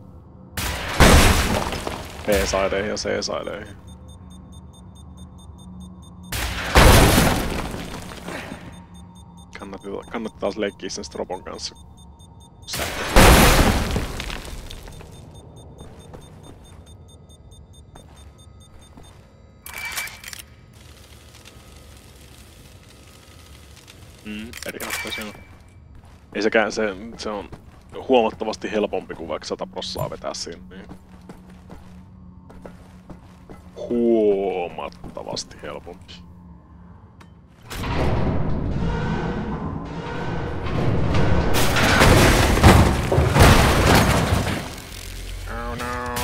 B-sideihin ja C-sideihin. Kannattaa, kannattaa taas leikkiä sen Stropon kanssa. Sähkö. Mm, periaatteessa on. Ei sekään, se, se on huomattavasti helpompi kuin vaikka sata prossaa vetää siinä. Niin. Huomattavasti helpompi. Oh no.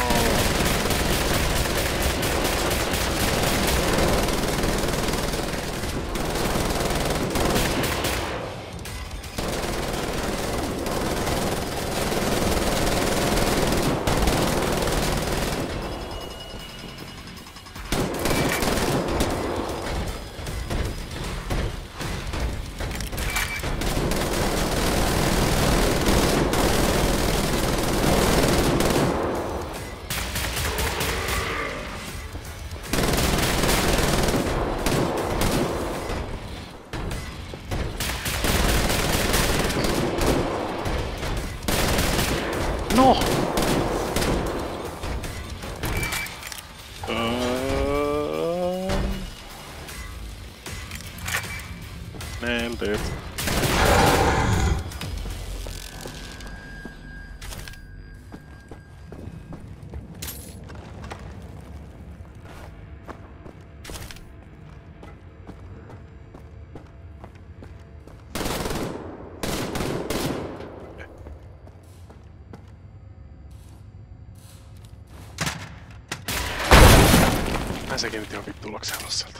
No! Uh... Nailed it. Sekin nyt ihan vittu laksella sieltä.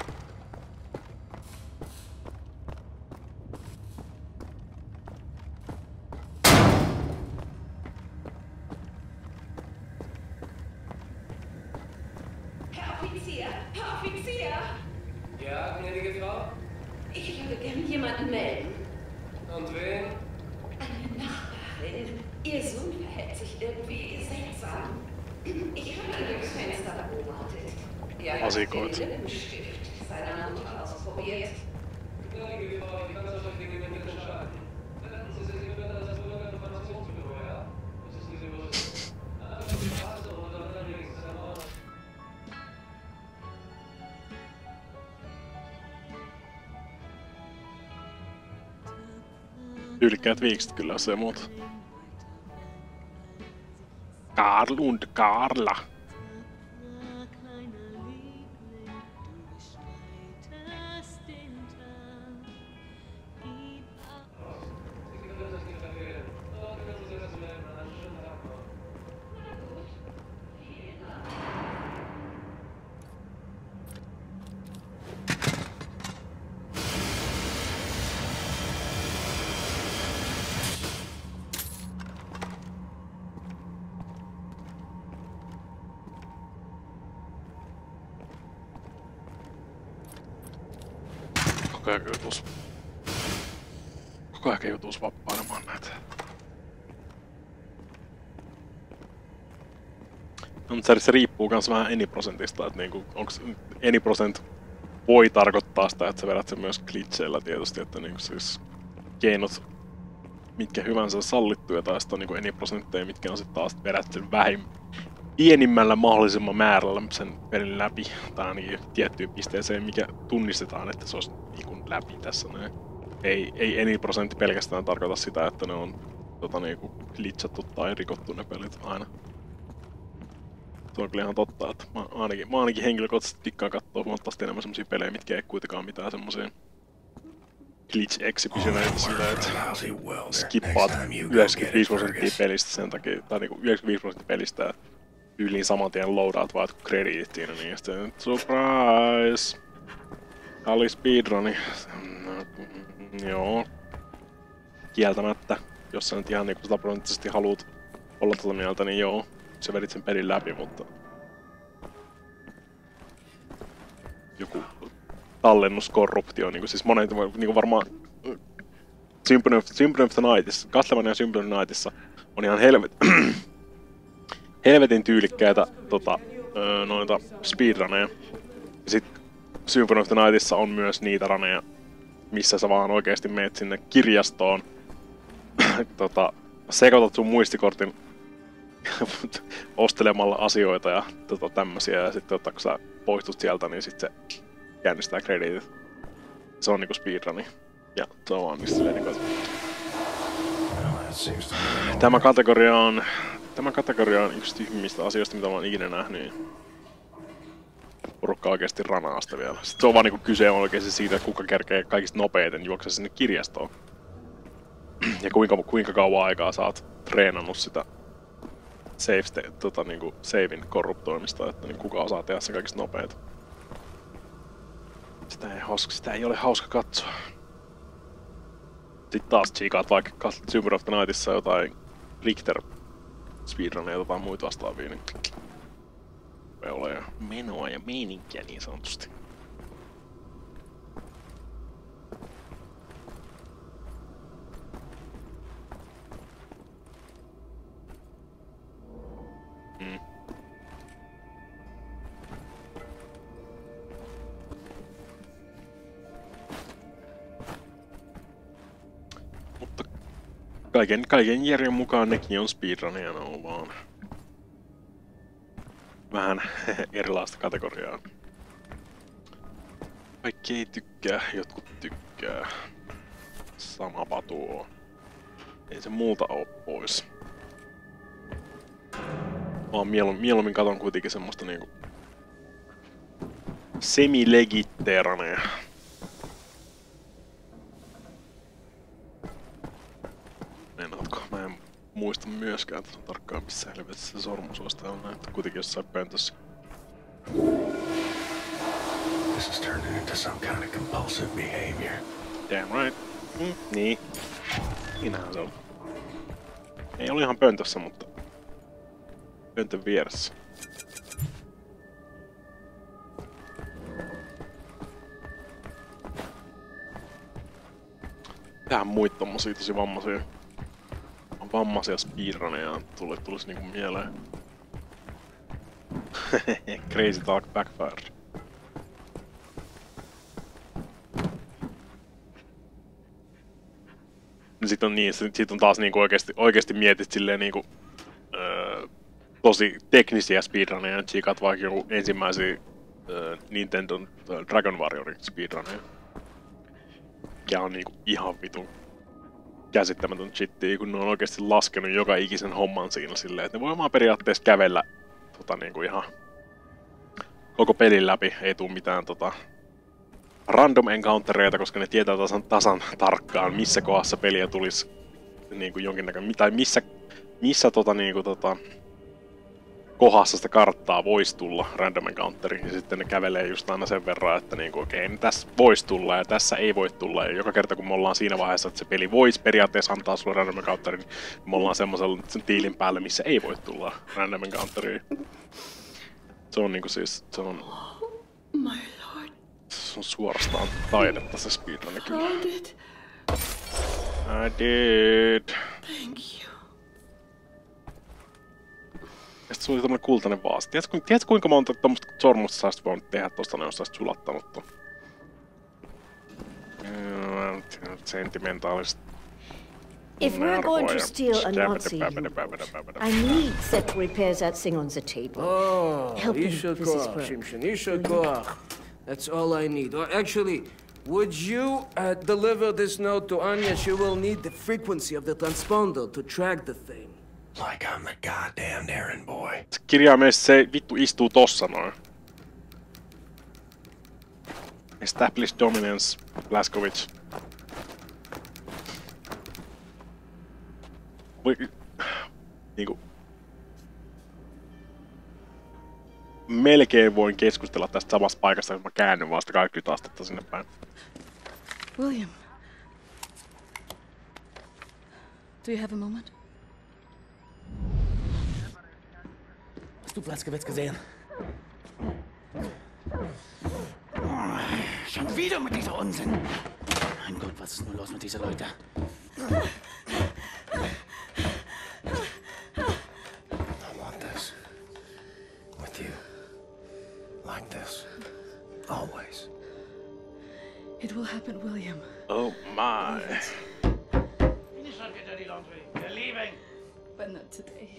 Herr Offizier, Herr Offizier! Ja, gnädige Frau? Ich würde gern jemanden melden. Und wen? Eine Nachbarin. Ihr Sohn verhält sich irgendwie seltsam. Ich habe ihn durchs Fenster beobachtet. Er hat den Lippenstift seiner Mutter ausprobiert. Gnädige Frau, ich kann das euch wegen dem Mittel schalten. Sie sind über das Bürgerinformationsbüro, ja? Das ist diese Übersicht. Also, oder allerdings, dann auch. Tyylikkäät viikset kyllä, jos ei muuta. Karl und Karla. Koko ajan joutuis... Koko ajan joutuis vappailemaan näitä. No, mutta se riippuu kans vähän eniprosentista, että niinku, onks eniprosent voi tarkoittaa sitä, että sä vedät sen myös glitcheillä tietysti, että niinku siis keinot mitkä hyvänsä sallittuja tai sitten on niinku eniprosentteja, mitkä on sitten taas vedät sen vähin pienimmällä mahdollisimman määrällä sen pelin läpi, tai ainakin tiettyyn pisteeseen, mikä tunnistetaan, että se olisi niin läpi tässä näin. Ei, ei any prosentti pelkästään tarkoita sitä, että ne on tota, niinku, glitchattu tai rikottu ne pelit aina. Se on kyllä ihan totta, että mä ainakin, mä ainakin henkilökohtaisesti tikkaan katsoa huomattavasti enemmän semmosia pelejä, mitkä ei kuitenkaan mitään semmosia glitch exhibitioneita sillä, että skippaat yhdeksänkymmentäviisi prosenttia pelistä sen takia, tai niinku yhdeksänkymmentäviisi prosenttia pelistä yliin saman tien loadaat vaan krediittiin, niin sitten surprise! Tää oli speedruni. Joo. Kieltämättä. Jos sä nyt ihan niinku sataprosenttisesti haluut olla tuota mieltä, niin joo. Sä vedit sen pelin läpi, mutta... Joku tallennuskorruptio, niinku siis monet, niinku varmaan... Symphony of, Symphony of the Nightissa, Castlevania Symphony of the Nightissa on ihan helvet... helvetin tyylikkäitä tota, öö, noita speedruneja. Ja sit Symphony of the Nightissa on myös niitä raneja, missä sä vaan oikeesti meet sinne kirjastoon, tota, sekoitat sun muistikortin ostelemalla asioita ja tota, tämmösiä, ja sitten tota, kun sä poistut sieltä, niin sit se käynnistää krediitit. Se on niinku speedruni. Ja se on vaan mistä silleen niinku, Tämä kategoria on... Tämä kategoria on yksi tyhmimmistä asioista, mitä mä oon ikinä nähnyt. Porukka oikeesti ranaasta vielä. Sitten se on vaan niinku kyse on oikeesti siitä, että kuka kerkee kaikista nopeiten juokse sinne kirjastoon. Ja kuinka, kuinka kauan aikaa sä oot treenannut sitä save state, tota niinku savein korruptoimista, että niin kuka osaa tehdä se kaikista nopeita. Sitä ei, hauska, sitä ei ole hauska katsoa. Sitten taas tsiikaat vaikka Symphony of the Nightissa jotain Richter speedrunia ja jotain muita vastaavia, niin ei ole menoa ja meininkiä niin sanotusti. Mm. Mutta kaiken, kaiken järjen mukaan nekin on speedrunia, ne on vaan vähän erilaista kategoriaa. Kaikki ei tykkää, jotkut tykkää. Sama patuo. Ei se muuta oo pois. Mä mieluummin, mieluummin katon kuitenkin semmoista niinku semi-legitteeraneja. Meinaatko? Mä en muista myöskään tarkkaan missä helvetissä se sormusuosta on näyttö kuitenkin jossain pöntössä. This is turning into some kind of compulsive behavior. Damn right. Mm, niin. Niinhän se on. Ei ole ihan pöntössä, mutta pöntön vieressä. Tähän muita tommosia tosi vammaisia. Vammaisia speedruneja tuli, tulisi niinku mieleen. Crazy Talk backfired. Sitten on niin, sit on taas niinku oikeesti, oikeesti mietit silleen niinku öö, tosi teknisiä speedruneja, tsiikaat vaikka joku ensimmäisiä öö, Nintendo Dragon Warrior speedruneja. Mikä on niinku ihan vitun käsittämätön shittiä, kun ne on oikeesti laskenut joka ikisen homman siinä silleen, että ne voi vaan periaatteessa kävellä tota niinku ihan koko pelin läpi, ei tuu mitään tota random encountereita, koska ne tietää tasan, tasan tarkkaan, missä kohdassa peliä tulisi niinku jonkinnäköinen, tai missä, missä tota niinku tota kohdassa sitä karttaa voisi tulla random encounteri, ja sitten ne kävelee just aina sen verran, että niinku okei, okay, tässä voisi tulla ja tässä ei voi tulla, ja joka kerta kun me ollaan siinä vaiheessa, että se peli voisi periaatteessa antaa sulle random encounterin, niin me ollaan semmoisella sen tiilin päällä, missä ei voi tulla random encounteria. Se on niinku siis, se on... My lord. Se on suorastaan taidetta se speedrun kyllä. How did... I did. Thank you. Ja sitten sulla oli tämmönen kultainen vaasi. Tiedätkö, tiedätkö kuinka monta tommoista sormusta sä olisit voinut tehdä tosta, ne jos sä olisit sulattanut ton? Sentimentaalista. If we're going to steal a Nazi I need set repairs that thing on the table. Oh, Help him Isha with his Koach, work. Shimshin, Isha Koach. That's all I need. Well, actually, would you uh, deliver this note to Anya? She will need the frequency of the transponder to track the thing. Like I'm the goddamn errand boy. Se kirjaimellisesti se vittu istuu tossa noin. Establish dominance, Blazkowicz. Voi... Niinku... melkein voin keskustella tästä samasta paikasta, jos mä käännyn vasta kaksikymmentä astetta sinne päin. William. Do you have a moment? Hast du Blazkowicz gesehen? Schon wieder mit dieser Unsinn. Mein Gott, was ist nur los mit diesen Leuten? I want this. With you. Like this. Always. It will happen, William. Oh my. Finish up, get dirty laundry. We're leaving. But not today.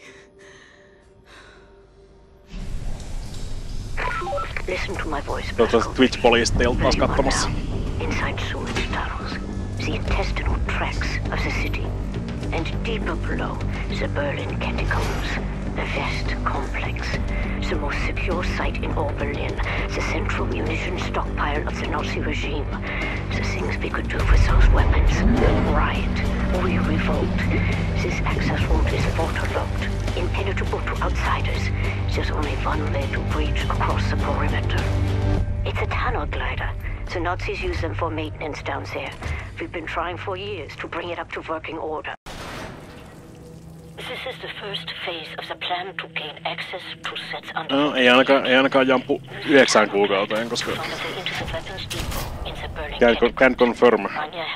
Listen to my voice. Toivottavasti Twitch-poliisit ei ollut taas katsomassa. Inside sewage tunnels, the intestinal tracts of the city, and deeper below, the Berlin catacombs, the West complex, the most secure site in all Berlin, the central munition stockpile of the Nazi regime. The things we could do with those weapons. Riot. We revolt. This access route is waterlogged, impenetrable to outsiders. There's only one way to breach across the perimeter. It's a tunnel glider. The Nazis use them for maintenance down there. We've been trying for years to bring it up to working order. This is the first phase of the plan to gain access to sets under... No, ei ainakaan, ei ainakaan jampu yhdeksään kuukauteen, koska... Can, can confirm.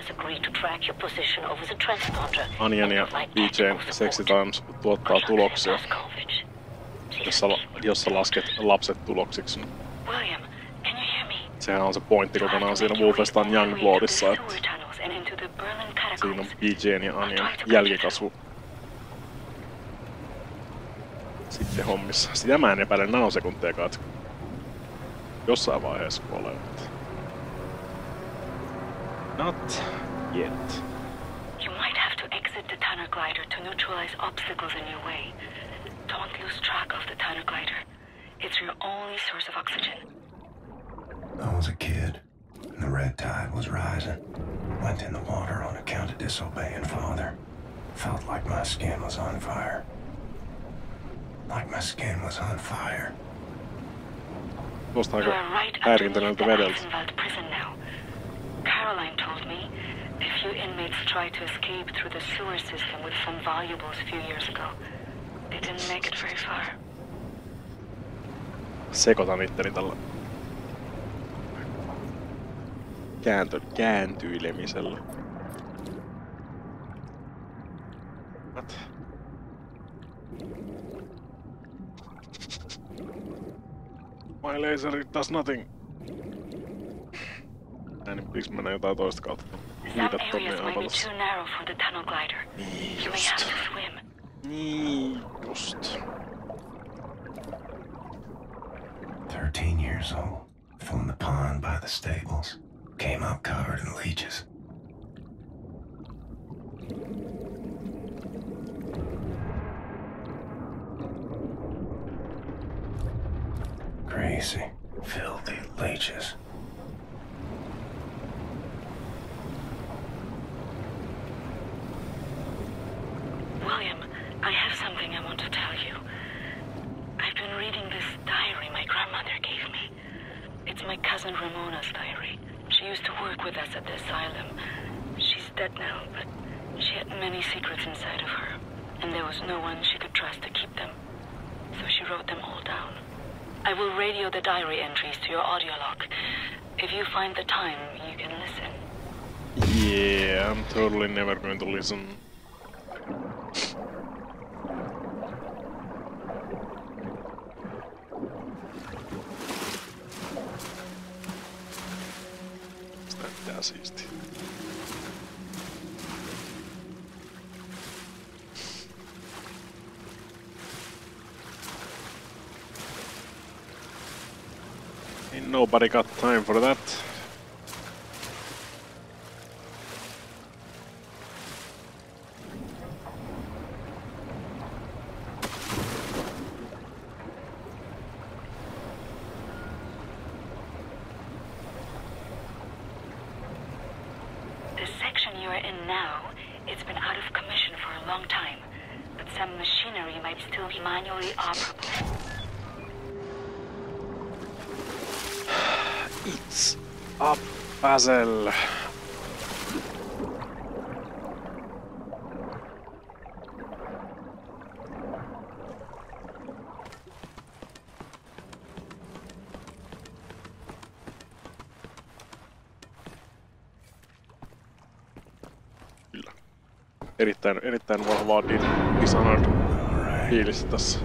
Anjan ja D J:n Sexy Times tuottaa tuloksia. Jos sä, jos sä lasket lapset tuloksiksi. Sehän on se pointti kokonaan siinä Wolfenstein Youngbloodissa, että siinä on D J:n ja Anjan jälkikasvu. Sitten hommissa. Sitä mä en epäile nanosekuntejakaan, että jossain vaiheessa kuolee. Not yet. You might have to exit the tunnel glider to neutralize obstacles in your way. Don't lose track of the tunnel glider. It's your only source of oxygen. I was a kid, and the red tide was rising. Went in the water on account of disobeying father. Felt like my skin was on fire. Like my skin was on fire. Tuosta aika häirintäneeltä vedeltä. Caroline told me a few inmates tried to escape through the sewer system with some valuables a few years ago. They didn't make it very far. Sekoitan itteni tällä kääntö, kääntyilemisellä. What? My laser does nothing. Näin, pitäis mennä jotain toista kautta. Hiidät tonne avalossa. Just. Niin, just. Thirteen years old. Fell in the pond by the stables. Came out covered in leeches. Crazy, filthy leeches. William, I have something I want to tell you. I've been reading this diary my grandmother gave me. It's my cousin Ramona's diary. She used to work with us at the asylum. She's dead now, but she had many secrets inside of her, and there was no one she could trust to keep them. So she wrote them all down. I will radio the diary entries to your audio log. If you find the time, you can listen. Yeah, I'm totally never going to listen. Sitä pitää siistiä. Ain't nobody got time for that. The section you are in now, it's been out of commission for a long time, but some machinery might still be manually operable. It's a puzzle. Kyllä. Erittäin, erittäin vahvaa Dishonored fiilistä tässä.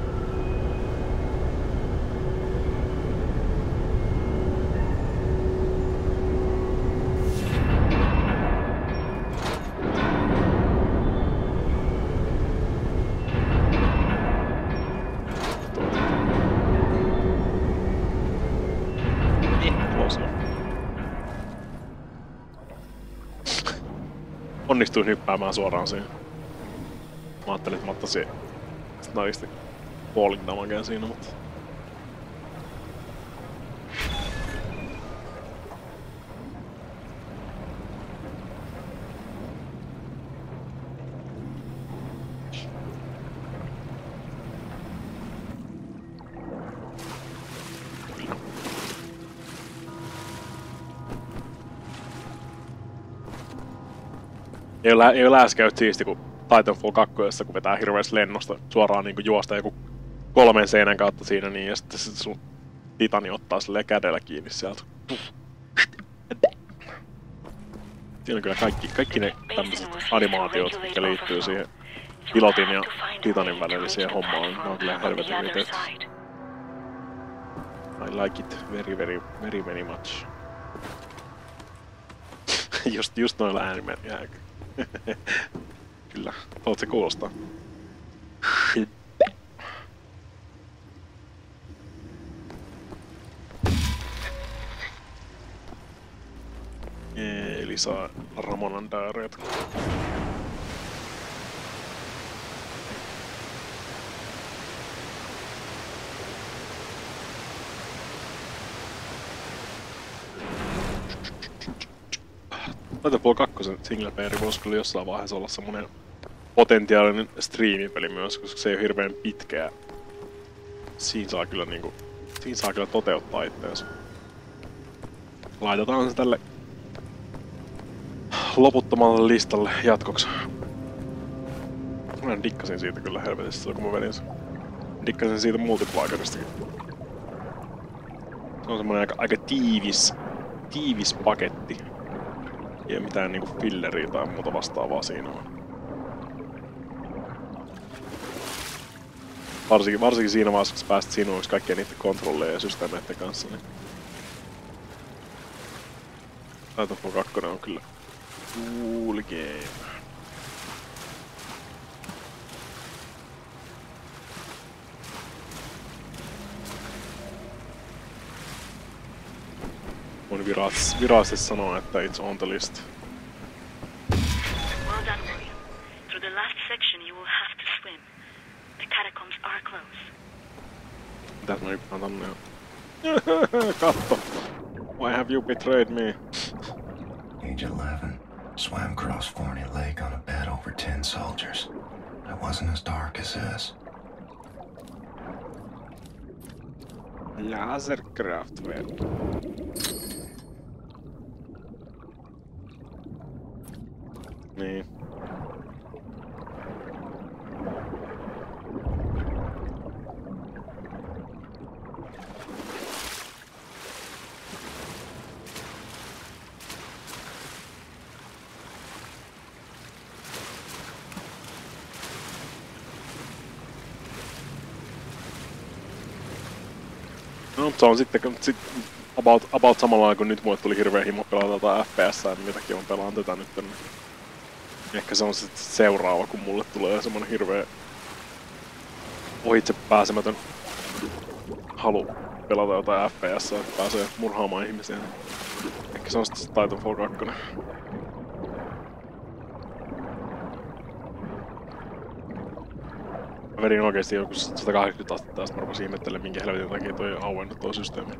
Onnistuin hyppäämään suoraan siihen. Mä ajattelin, että mä ottaisin snadisti falling damagea siinä, mutta... Ei ole, ei ole läskäyt siisti, kun Titanfall kaksi, kun vetää hirveästi lennosta suoraan niin juosta joku kolmen seinän kautta siinä, niin ja sitten sit sun titani ottaa silleen kädellä kiinni sieltä. Siinä on kyllä kaikki, kaikki ne tämmöiset animaatiot, jotka liittyy siihen pilotin ja titanin väliseen hommaan. Ne on kyllä helvetin hyvin. I like it very, very, very, very much. just, just noilla äänimellä. Kyllä, haluat se kuulostaa. Eli saa Ramonan Diaryt. Titanfall kaksi single player voisi kyllä jossain vaiheessa olla semmonen potentiaalinen striimipeli myös, koska se ei ole hirveän pitkää. Siinä saa kyllä niinku, siinä saa kyllä toteuttaa itteensä. Laitetaan se tälle loputtomalle listalle jatkoksi. Mä dikkasin siitä kyllä helvetisti, kun mä vedin sen. Dikkasin siitä multiplikeristakin. Se on semmonen aika, aika tiivis, tiivis paketti. Ei oo mitään niinku filleria tai muuta vastaavaa siinä on. Varsinkin, varsinkin siinä vaiheessa, kun pääst sinuiksi kaikkien niiden kontrolleja ja systeemeiden kanssa. Niin... Titanfall kaksi on kyllä cool game. Voin virallisesti sanoa, että it's on the list. Well done, William. Through the last section you will have to swim. The catacombs are close. Mitäs mä hyppään tonne jo? Katso! Why have you betrayed me? Age eleven. Swam across Forney Lake on a bed over ten soldiers. It wasn't as dark as this. Laserkraftwerk. Niin. No, se on sitten sit about, about samalla lailla, kun nyt mulle tuli hirveä himo pelata tätä F P S, niin mitäkin on pelaan tätä nyt. Niin ehkä se on sitten seuraava, kun mulle tulee semmonen hirveä ohitse pääsemätön halu pelata jotain F P S, että pääsee murhaamaan ihmisiä. Ehkä se on sitten Titanfall kaksi. Mä vedin oikeesti joku sata kahdeksankymmentä astetta ja sit mä rupesin ihmettelemään, minkä helvetin takia toi on auennut toi systeemi.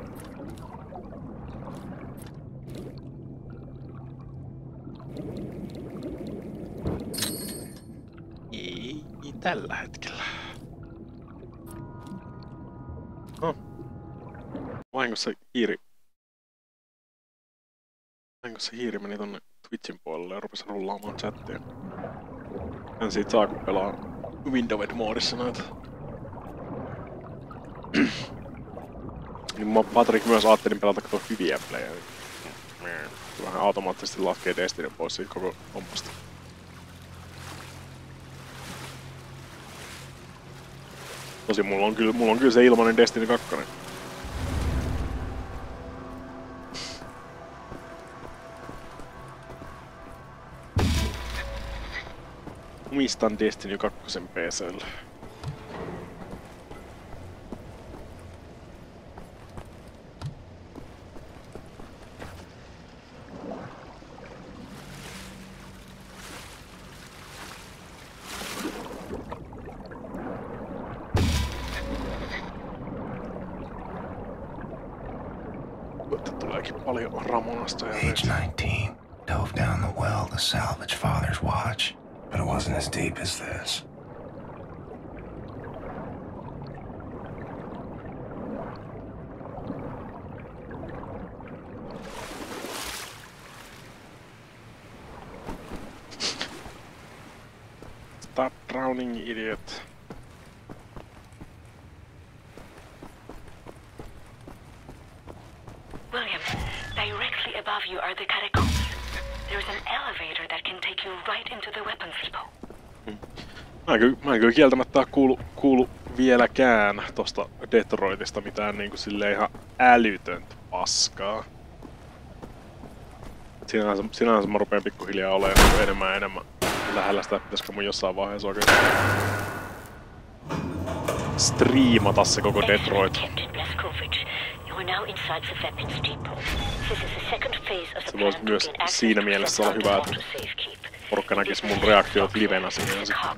Ei, ei tällä hetkellä. No. Vahingossa hiiri vahingossa hiiri meni tonne Twitchin puolelle ja rupesi rullaamaan chattia. En siitä saa, kun pelaa Windowed-moodissa näitä. Niin mä Patrick myös ajattelin pelata kato hyviä pelejä. Vähän automaattisesti laskee Destiny pois siitä koko hommasta. Tosin mulla on kyllä, mulla on kyllä se ilmainen Destiny kaksi. Omistan Destiny kaksi P C:llä. Age nineteen, dove down the well to salvage Father's watch, but it wasn't as deep as this. Stop drowning, idiot. William, directly above you are the catacombs. There's an elevator that can take you right into the weapons depot. Hmm. Mä en kyllä, mä en kyllä kieltämättä kuulu, kuulu vieläkään tosta Detroitista mitään niinku silleen ihan älytöntä paskaa. Sinänsä, sinänsä mä rupeen pikkuhiljaa olemaan enemmän ja enemmän lähellä sitä, pitäisikö mun jossain vaiheessa oikein striimata se koko Detroit. Se voisi myös siinä mielessä olla hyvä, että porukka näkis mun reaktiot livenä siinä sitten.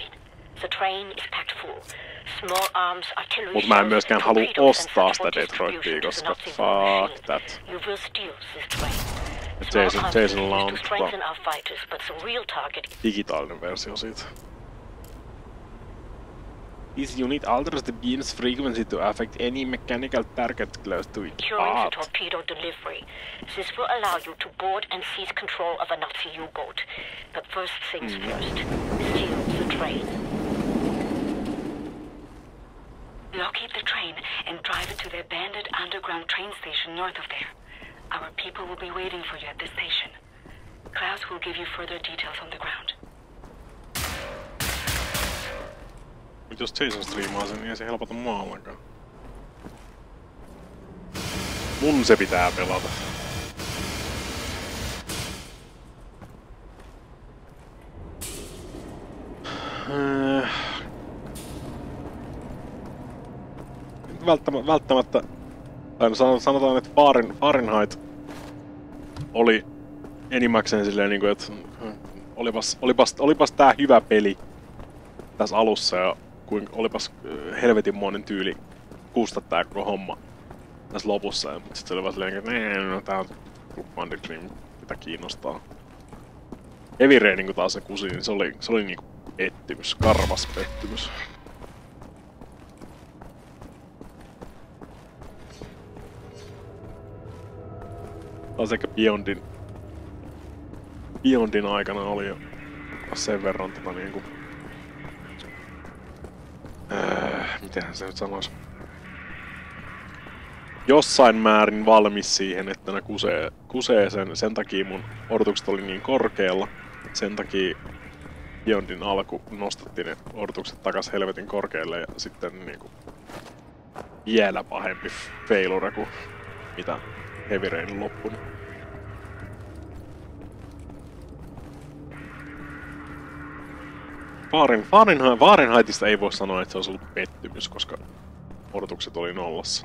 Mut mä en myöskään halua ostaa sitä Detroitia, koska fuck that. Jason, Jasonilla on digitaalinen versio siitä. This unit alters the beam's frequency to affect any mechanical target close to it. Securing the torpedo delivery. This will allow you to board and seize control of a Nazi U-boat. But first things mm. first, steal the train. Locate the train and drive it to the abandoned underground train station north of there. Our people will be waiting for you at the station. Klaus will give you further details on the ground. Mut jos Jason striimaa sen, niin ei se helpota mua ollenkaan. Mun se pitää pelata. Välttämättä, välttämättä tai sanotaan, että Fahrenheit oli enimmäkseen silleen niinku, että olipas, olipas, olipas tää hyvä peli tässä alussa ja kuin olipas helvetinmoinen tyyli kuusta tää koko homma tässä lopussa. Mutta sit se oli vaan silleen, että nee, no tää on Bandit Dream, mitä kiinnostaa. Heavy Rain kun taas se kusi, niin se oli, se oli niinku pettymys, karvas pettymys. Taas ehkä Beyondin, Beyondin aikana oli jo sen verran tota niinku... Äh, mitenhän se nyt sanois? Jossain määrin valmis siihen, että ne kusee, kusee sen. Sen takia mun odotukset oli niin korkealla. Sen takia Beyondin alku nostatti ne odotukset takas helvetin korkealle ja sitten niinku... vielä pahempi failure kuin mitä Heavy Rain loppui. Fahrenheit, Fahrenheitista ei voi sanoa, että se olisi ollut pettymys, koska odotukset oli nollassa.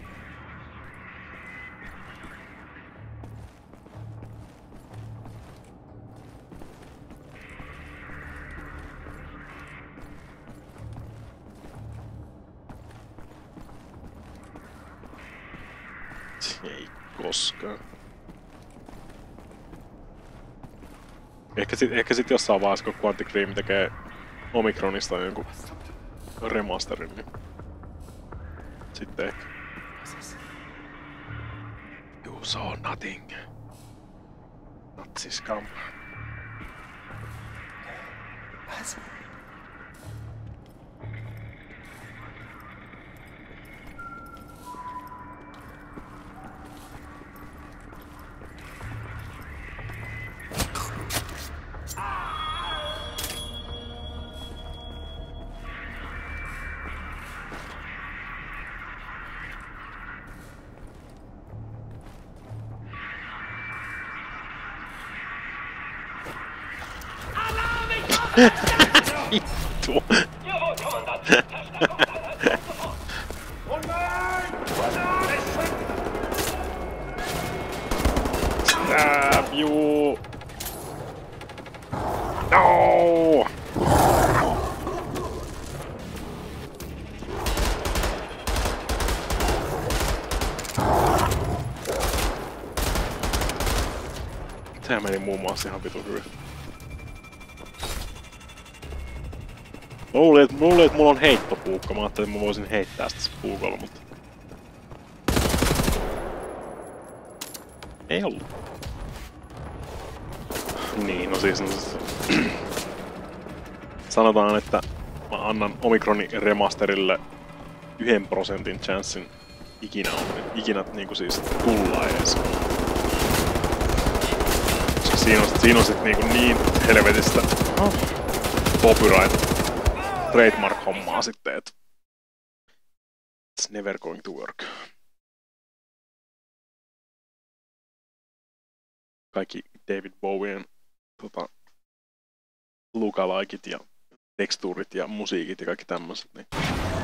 Ei koskaan. Ehkä sit, ehkä sit jossain vaiheessa, kun Quantic Dream tekee Omicronista jonkun remasterin, niin sitten ehkä. You saw nothing. Naziskam. Was? Vittu. Stab you. No. Sehän meni muun muassa ihan vitun hyvin. Mä luulin, että, mä luulin, että mulla on heittopuukko. Mä ajattelin, että mä voisin heittää sitä puukolla, mutta... Ei ollut. Niin, no siis... No siis... Sanotaan, että mä annan Omicronin remasterille yhden prosentin chanssin ikinä on. Ikinä niinku siis tulla ees. Koska siinä on, siinä on sit niinku niin helvetistä copyright trademark-hommaa sitten, että it's never going to work. Kaikki David Bowien tota, lookalikeit ja tekstuurit ja musiikit ja kaikki tämmöiset. Niin.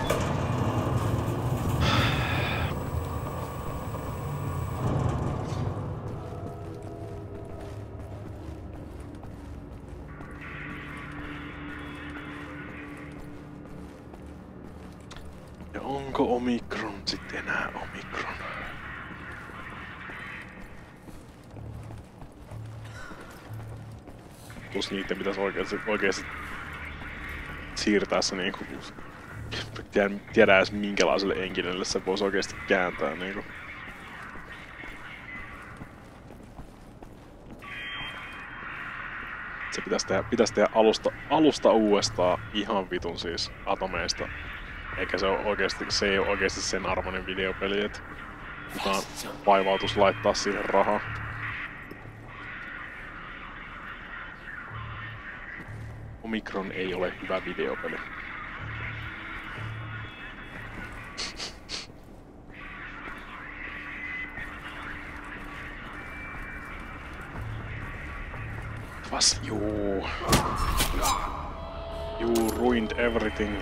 Ja onko Omicron sitten enää Omicron? Plus niiden pitäisi oikeesti, oikeesti siirtää se niinku... Tiedä, tiedä edes minkälaiselle enginelle se voisi oikeesti kääntää niinku. Se pitäisi tehdä, pitäisi tehdä alusta, alusta uudestaan ihan vitun siis atomeista. Eikä se ole oikeesti, se ei ole oikeesti sen arvoinen videopeli, että kukaan vaivautus laittaa siihen rahaa. Omicron ei ole hyvä videopeli. Was you? You ruined everything.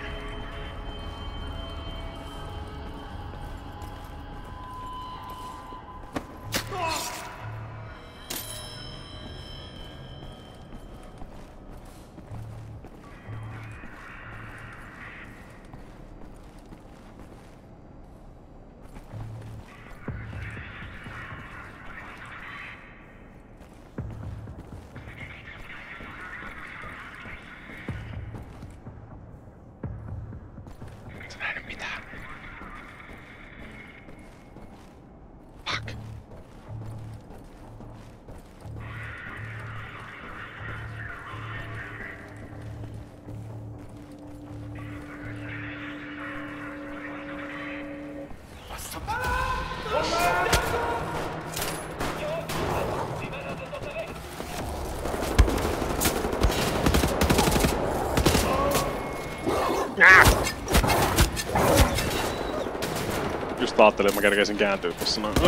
Just ajattelin, että mä kerkeisin kääntyä tossa noin.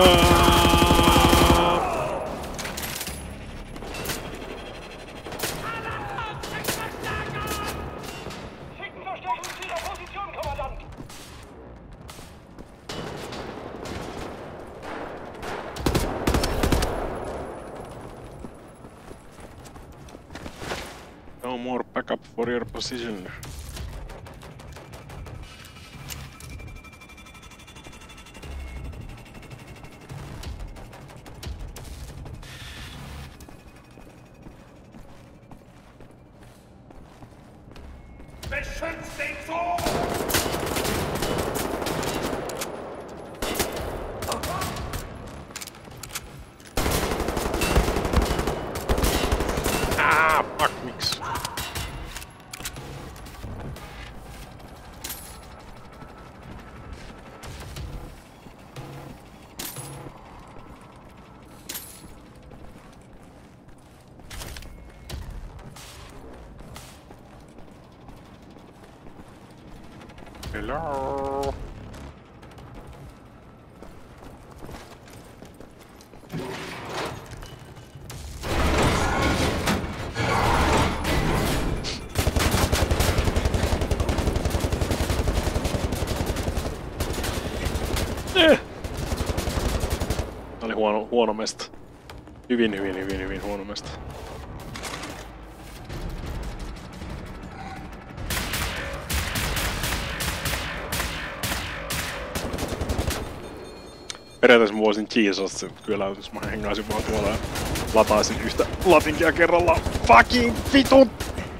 No more backup for your position. Ah, fuck, miksi? Hello. Eh. Oli huono, huono mesta. Hyvin, hyvin, hyvin, hyvin huono mesta. Periaatteessa mä voisin Jesus kyllä, jos mä hengaisin vaan tuolla ja lataisin yhtä latinkia kerrallaan. Fucking vitun!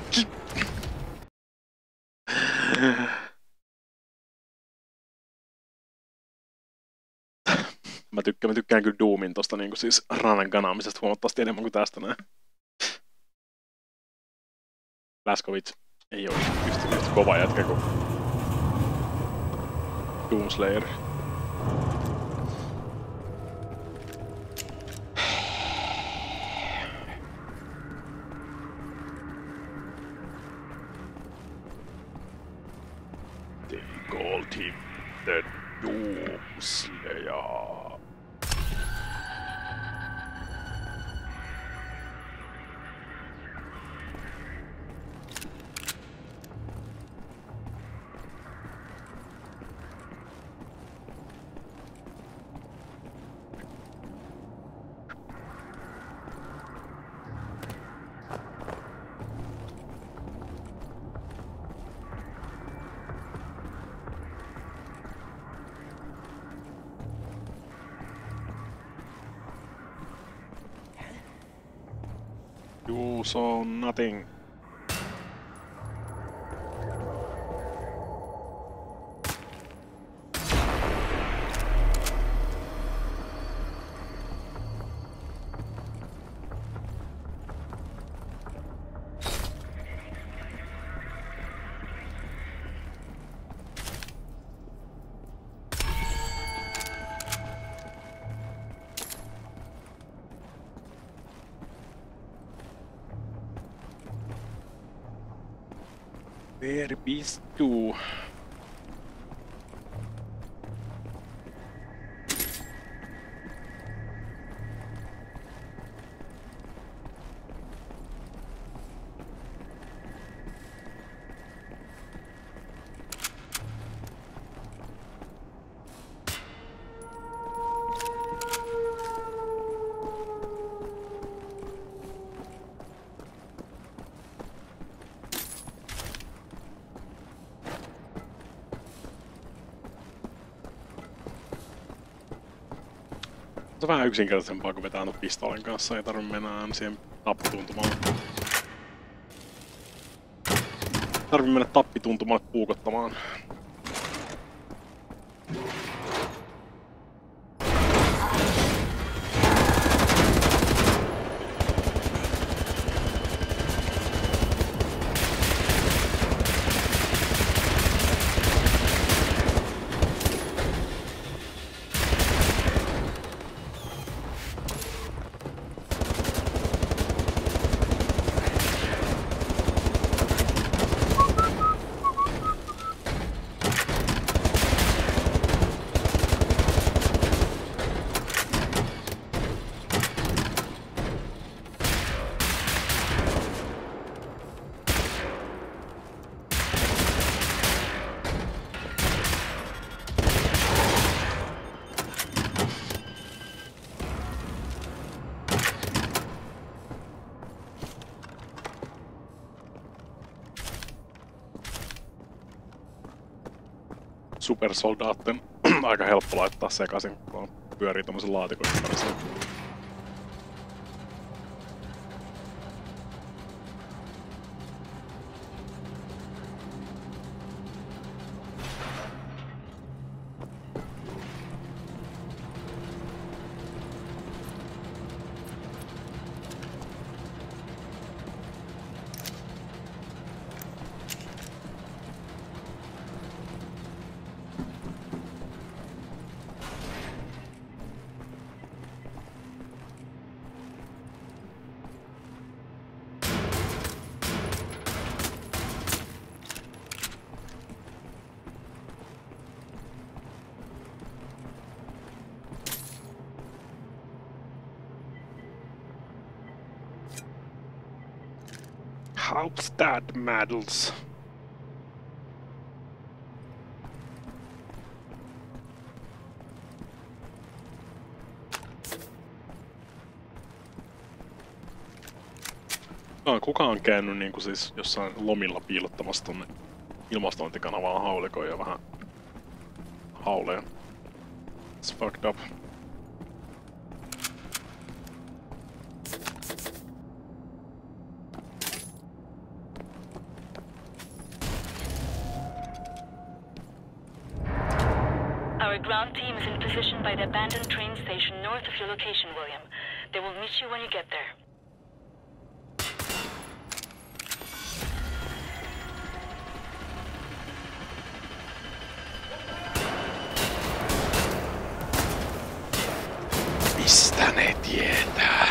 Mä tykkään, mä tykkään kyllä Doomin tosta niinku siis ranan ganaamisesta huomattavasti enemmän kuin tästä näin. Blazkowicz ei oo yhtä, yhtä kova jätkä kuin Doomslayer. They called him the Doomslayer. You saw nothing. Where bist du? Se on vähän yksinkertaisempaa, kun vetää tuon pistoolin kanssa, ei tarvitse mennä siihen tappituntumaan. Tarvii mennä tappituntumalle puukottamaan. Supersoldaatten aika helppo laittaa sekaisin, kun pyörii tommosen laatikon ympärillä. Hauptstadt medals. Kuka on käynyt niinku siis jossain lomilla piilottamassa tonne ilmastointikanavaan haulikoja ja vähän hauleja. It's fucked up. Our ground team is in position by the abandoned train station north of your location, William. They will meet you when you get there. Mistä ne tietää?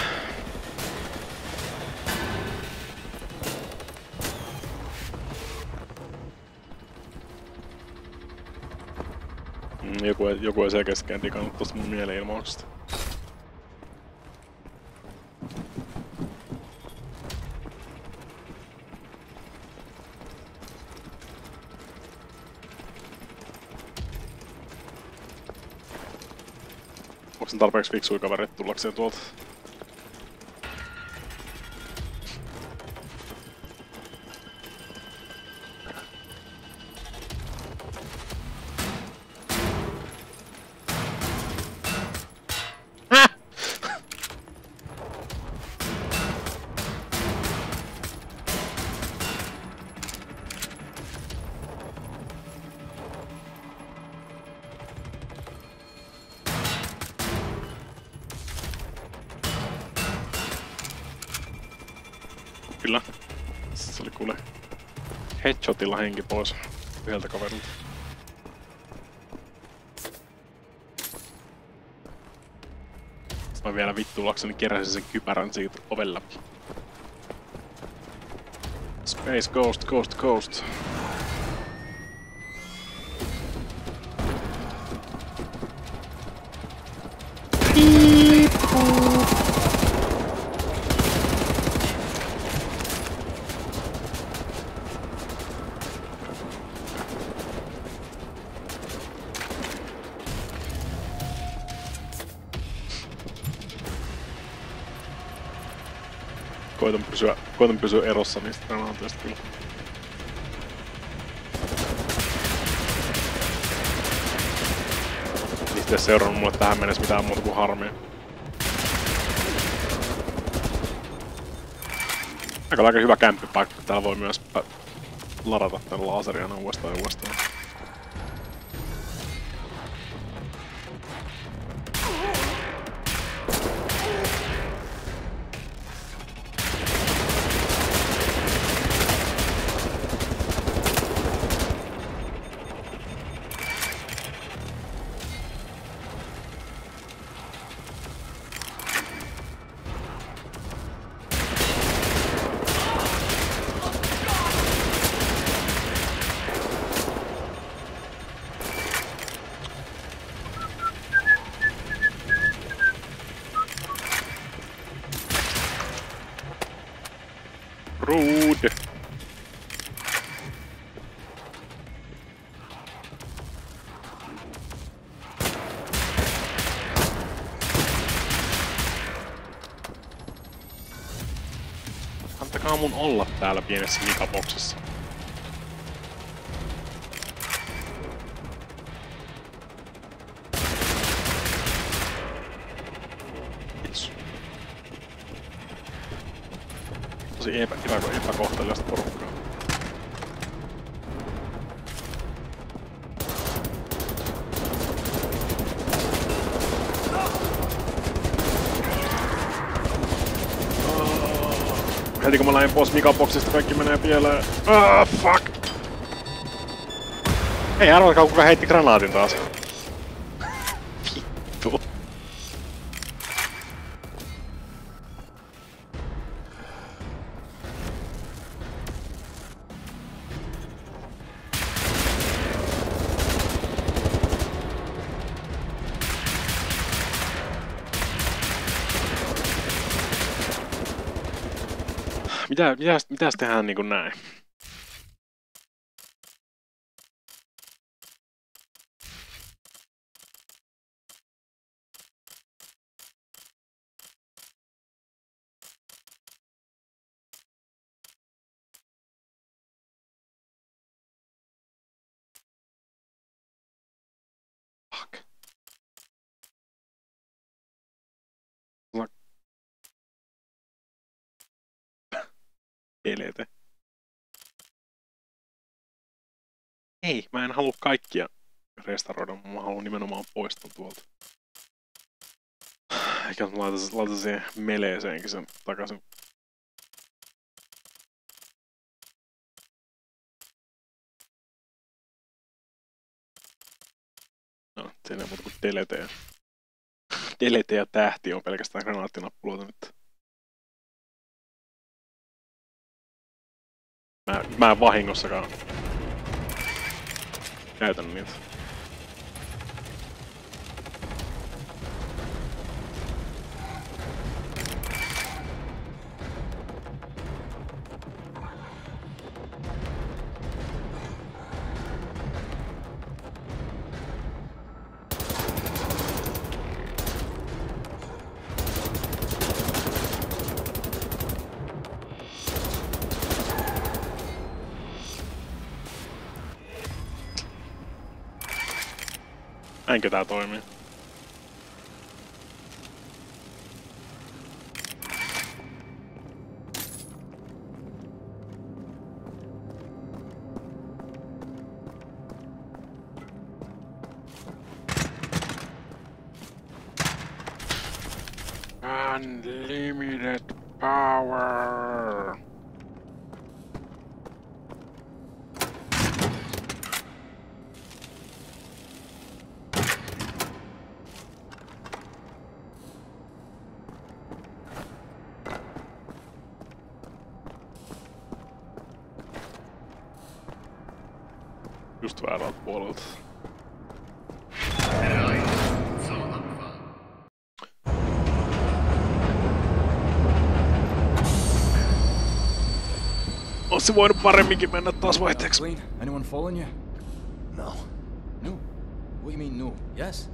Mm, joku, joku ei selkeästikään digannut tosta mun mielenilmauksesta. Onko ne tarpeeksi fiksuja kavereita tullakseen tuolta? Kyllä. Se oli kuule headshotilla henki pois yhdeltä kaverilta. Mä vielä vittuulakseni keräsin sen kypärän siitä oven läpi. Space Ghost, Ghost, Ghost. Koitan pysyä, koitan pysyä erossa niistä granaateista kyllä. Niistä ei seurannut mulle tähän mennessä mitään muuta kuin harmia. Aika aika hyvä kämppipaikka, täällä voi myös ladata tän laseria aina uudestaan ja uudestaan. Rude. Antakaa mun olla täällä pienessä mikaboksissa. Kiitos. Tosi epä, epä, epäkohteliasta porukkaa. Heti kun mä lähdin pois mikaboksista, kaikki menee pieleen. Ah, fuck! Ei arvatkaa, kuka heitti granaatin taas. Vittu. Mitä, mitäs, mitäs tehdään niinku näin? Delete. Ei, mä en halua kaikkia restauroida, mä haluan nimenomaan poistaa tuolta. Eikä mä laitan, laitan siihen meleeseenkin sen takaisin. No, siinä ei muuta kuin delete ja... delete ja tähti on pelkästään granaattinappuloita nyt. Mä, mä en vahingossakaan käytän niitä. Näinkö tää toimii? Unlimited power. Just väärältä puolelta. Ois se voinut paremminkin mennä taas vaihteeksi. Anyone following you? No. No? What do you mean no? Yes?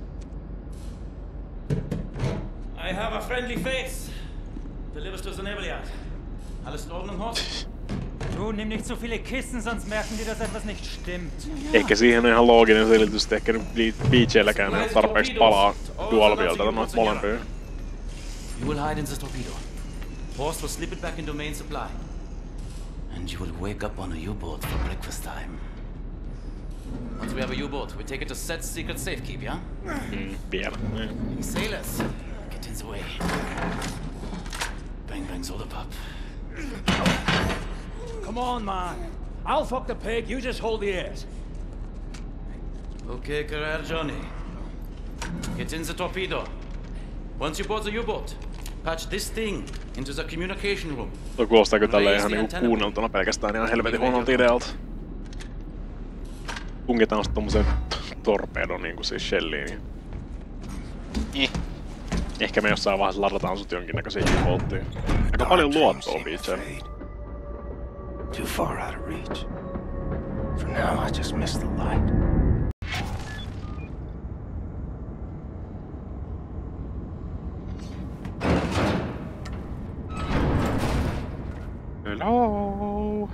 I have a friendly face. Delivers to the Nebeljahr. Alles in Ordnung, Horst? Du, nimm nicht so viele Kissen, sonst merken die, dass etwas nicht stimmt. Ehkä siihen on ihan looginen selitys, että ehkä nyt B J:lläkään ei ole tarpeeksi palaa dual-wieltä noita molempia. You will hide in the torpedo. Horst will slip it back into main supply. And you will wake up on a U-boat for breakfast time. Once we have a U-boat, we take it to Set's secret safekeep, yeah? Mm, vielä. Mm. Sailors, get in the way. Bang bang soda pop. Come on, man. I'll fuck the pig, you just hold the ears. Okay, Carrera Johnny. Get in the torpedo. Once you board the U-boat, patch this thing into the communication room. Tuo kuulostaako tälle ihan niinku kuunneltuna pelkästään ihan helvetin huonolta idealta. Punkitaan sitten tommoseen torpedon niinku siis shelliin. Eh. Ehkä me jossain vaiheessa ladataan sut jonkinnäköiseen U-bolttiin. Aika paljon luottoa B J:lle. Too far out of reach. For now, I just miss the light. Hello.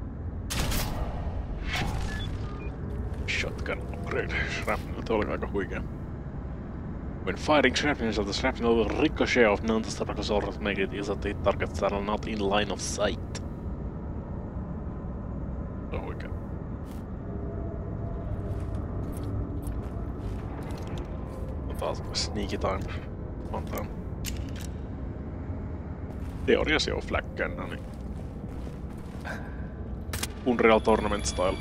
Shotgun upgrade. Shrapnel oli aika huikea. When firing shrapnel, the shrapnel will ricochet off non-destructible swords, make it easy to hit targets that are not in line of sight. Oikein. Taas sneaky time. Antaa. Teoriassa joo fläkkänä, niin Unreal Tournament style.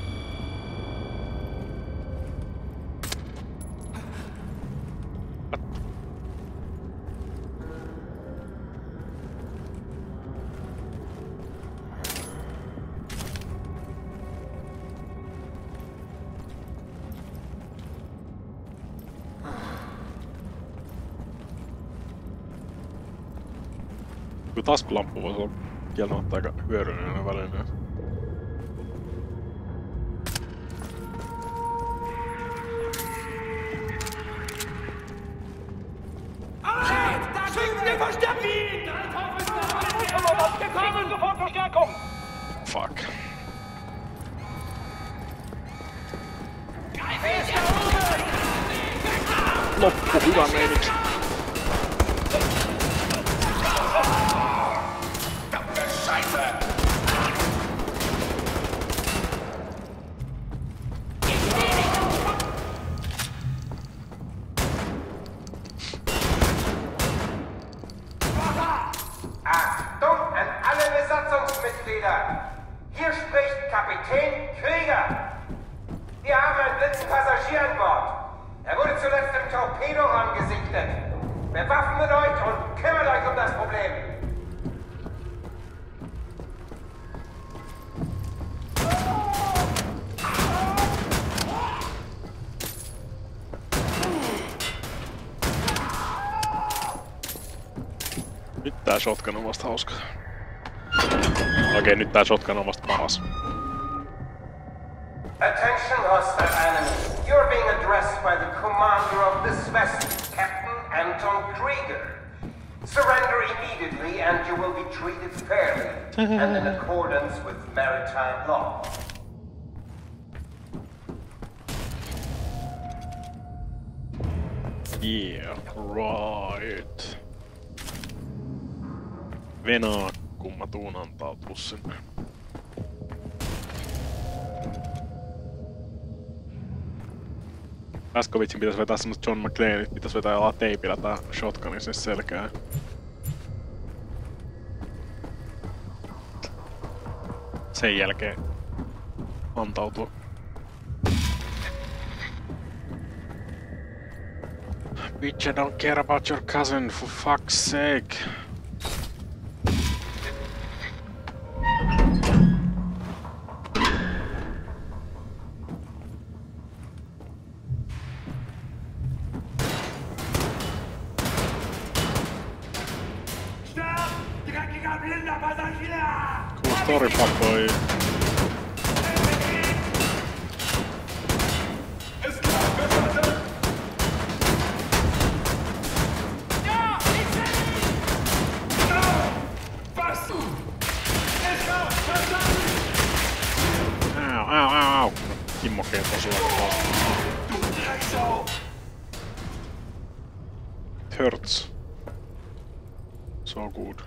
Taskulamppu voisi olla kieltämättä aika hyödyllinen väline. Fuck. Loppu hyvä meiniksi. Achtung an alle Besatzungsmitglieder! Hier spricht Kapitän Krieger! Wir haben einen blinden Passagier an Bord. Er wurde zuletzt im Torpedoraum gesichtet. Bewaffnet euch und kümmert euch um das Problem. Nyt tää shotgun on vasta hauska. Okei, nyt tää shotgun on vasta paras. Attention, hostile enemy. You're being addressed by the commander of this vessel, Captain Anton Krieger. Surrender immediately and you will be treated fairly and in accordance with maritime law. Yeah, right. Venaa, kun mä tuun antautuu sinne. Blaskovicin pitäis vetää semmoset John McClaneit, pitäis vetää jollain teipillä tää shotgunin sinne selkään. Sen jälkeen antautua. Bitch, I don't care about your cousin, for fuck's sake. Story fuckboy. Au, au, au, au. Kimmokkeet osuvat vastaan. It hurts. So good.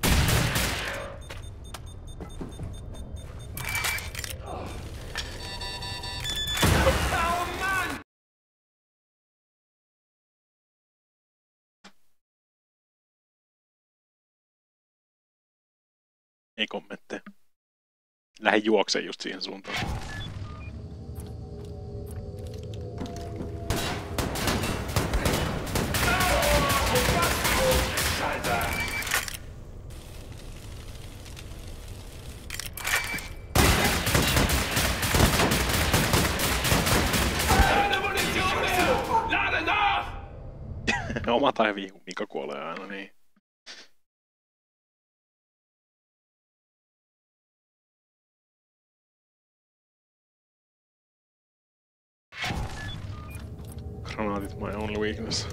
Ei kommentteja. Lähde juokseen just siihen suuntaan. Oma tai viiku, Mika kuolee aina niin. Granaatit my only weakness.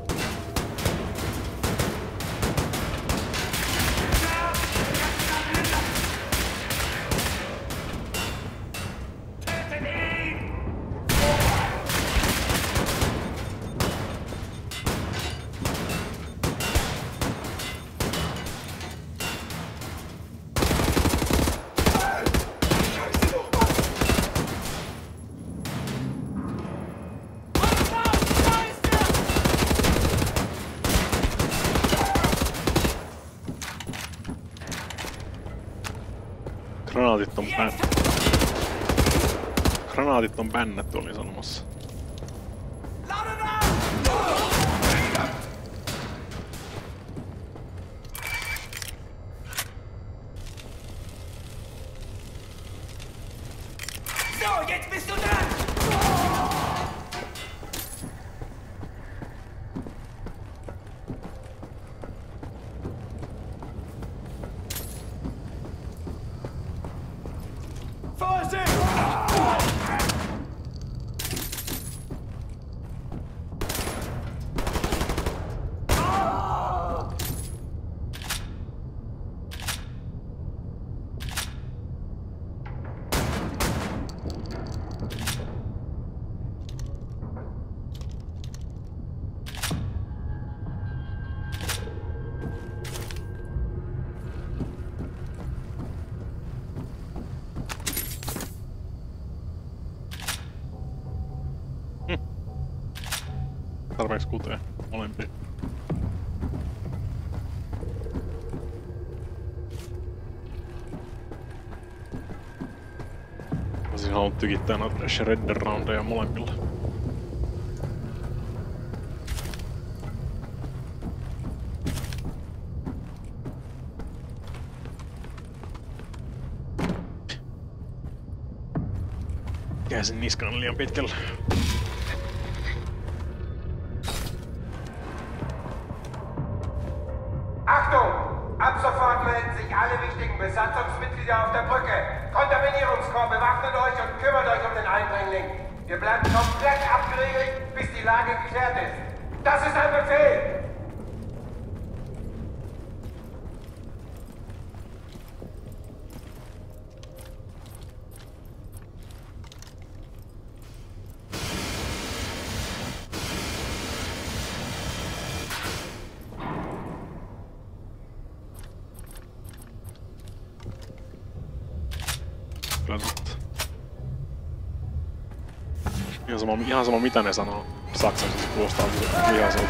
Granaatit on bän... Granaatit on bännätty, olin sanomassa. So, jetzt bist du dran! tarpeeksi kuteen molempiin. Olisin halunnut tykittää noita shredder-roundeja molemmilla. Sen niska on liian pitkällä. Achtung! Ab sofort melden sich alle wichtigen Besatzungsmitglieder auf der Brücke. Kontaminierungskorps, bewaffnet euch und kümmert euch um den Eindringling. Wir bleiben komplett abgeriegelt, bis die Lage geklärt ist. Das ist ein Befehl! Ihan sama, ihan sama mitä ne sanoo. Saksaisesti kuulostaa vihaiselta.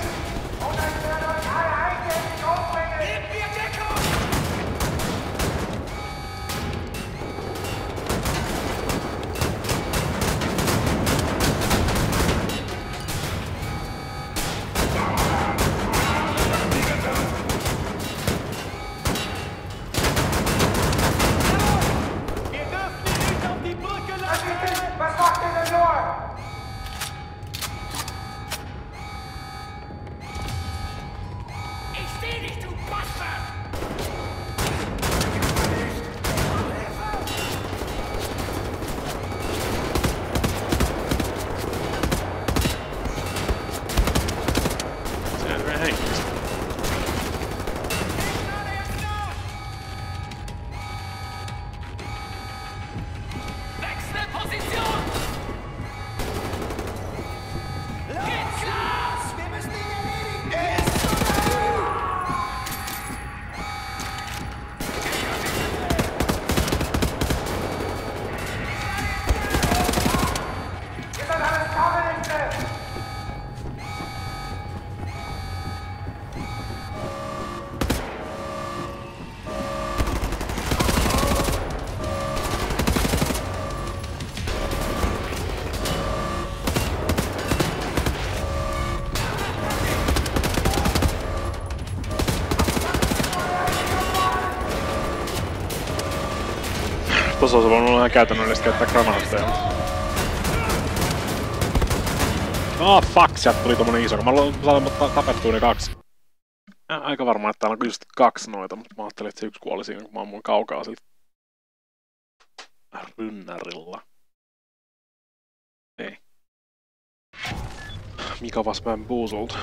Tuossa olisi voinut olla ihan käytännöllistä käyttää granaatteja. Ah, fuck, sieltä tuli tommonen iso. Mä sain tapettua ne kaksi. Aika varma, että täällä on just kaksi noita, mutta mä ajattelin, että se yksi kuoli siinä, kun mä ammuin kaukaa siltä rynnärillä. Ei. Mika vas bamboozled.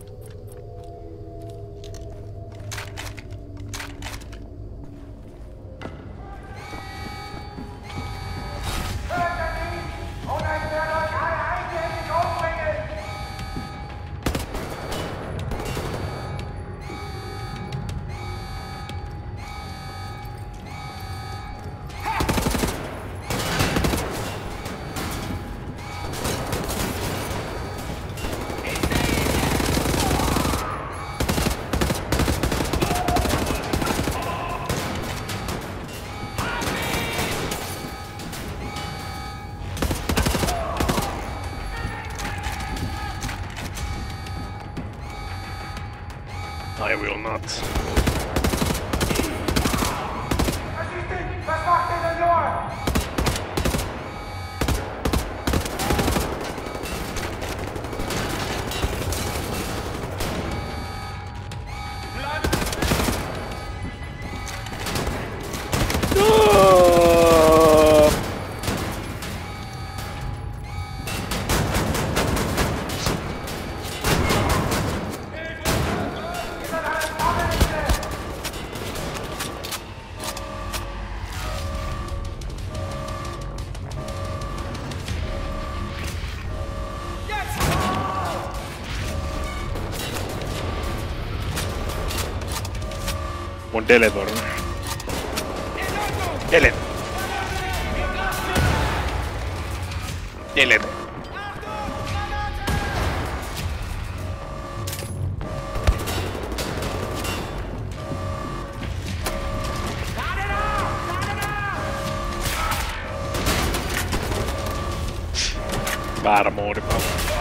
I will not. Was macht ihr denn nur? Mun deletor. Delete. Delete. Väärä moodi vaan.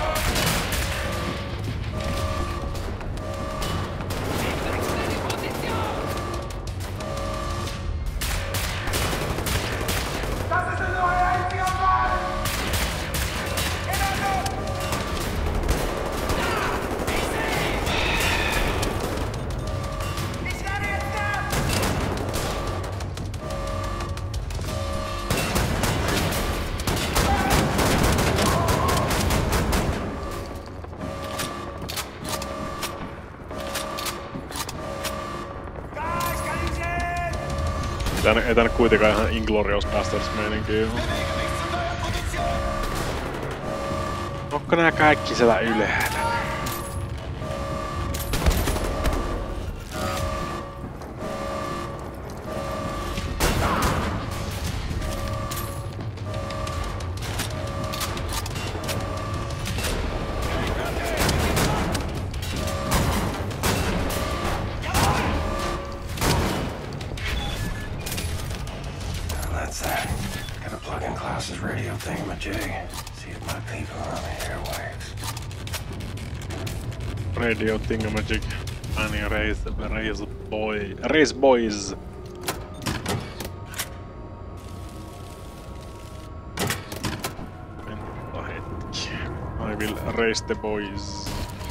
Ei tänne kuitenkaan ihan Inglourious Basterds meininkiä. Onko nää kaikki siellä ylhäällä? Radio Thingamajig. Ani race, race boy, race boys. Mennä hetki. I will race the boys.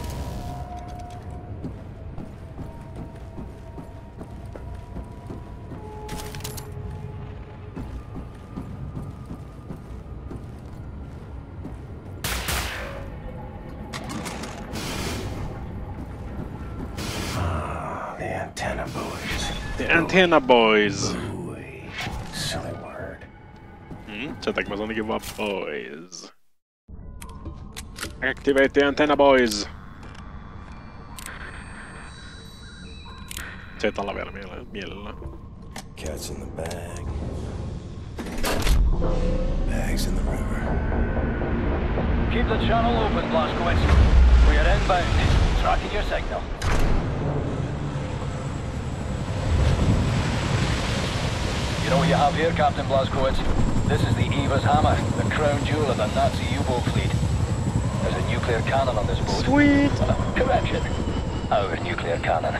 Antenna boys. Silly word. Hmm, sen takia mä sanoinkin vaan boys. Activate the antenna boys. Zetalla vielä mielellään. Cats in the bag. Bags in the river. Keep the channel open, Blazkowicz. We are inbound. Tracking your signal. You know what you have here, Captain Blazkowicz? This is the Eva's Hammer, the crown jewel of the Nazi U-boat fleet. There's a nuclear cannon on this boat. Sweet! Uh, correction. Our nuclear cannon.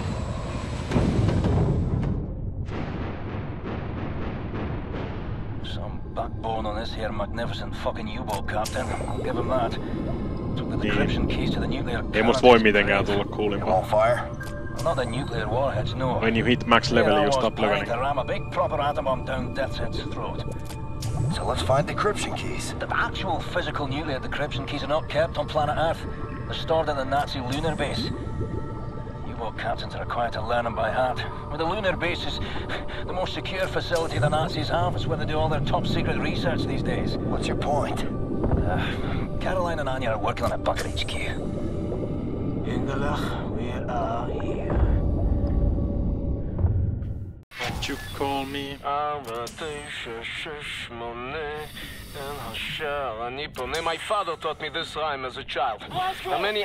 Some backbone on this here magnificent fucking U-boat, Captain. I'll give him that. Took the decryption keys to the nuclear cannon. Ei musta voi mitenkään tulla kuulimaan. On fire? Not the nuclear warheads, no. When you hit max level, you stop leveling. To ram a big proper atom bomb down Death's throat. So let's find decryption keys. The actual physical nuclear decryption keys are not kept on planet Earth. They're stored in the Nazi lunar base. U-boat captains are required to learn them by heart. Well, the lunar base is the most secure facility the Nazis have. It's where they do all their top secret research these days. What's your point? Uh, Caroline and Anya are working on a bucket H Q. Ingelach, we are here. What you call me? My father taught me this rhyme as a child. How many...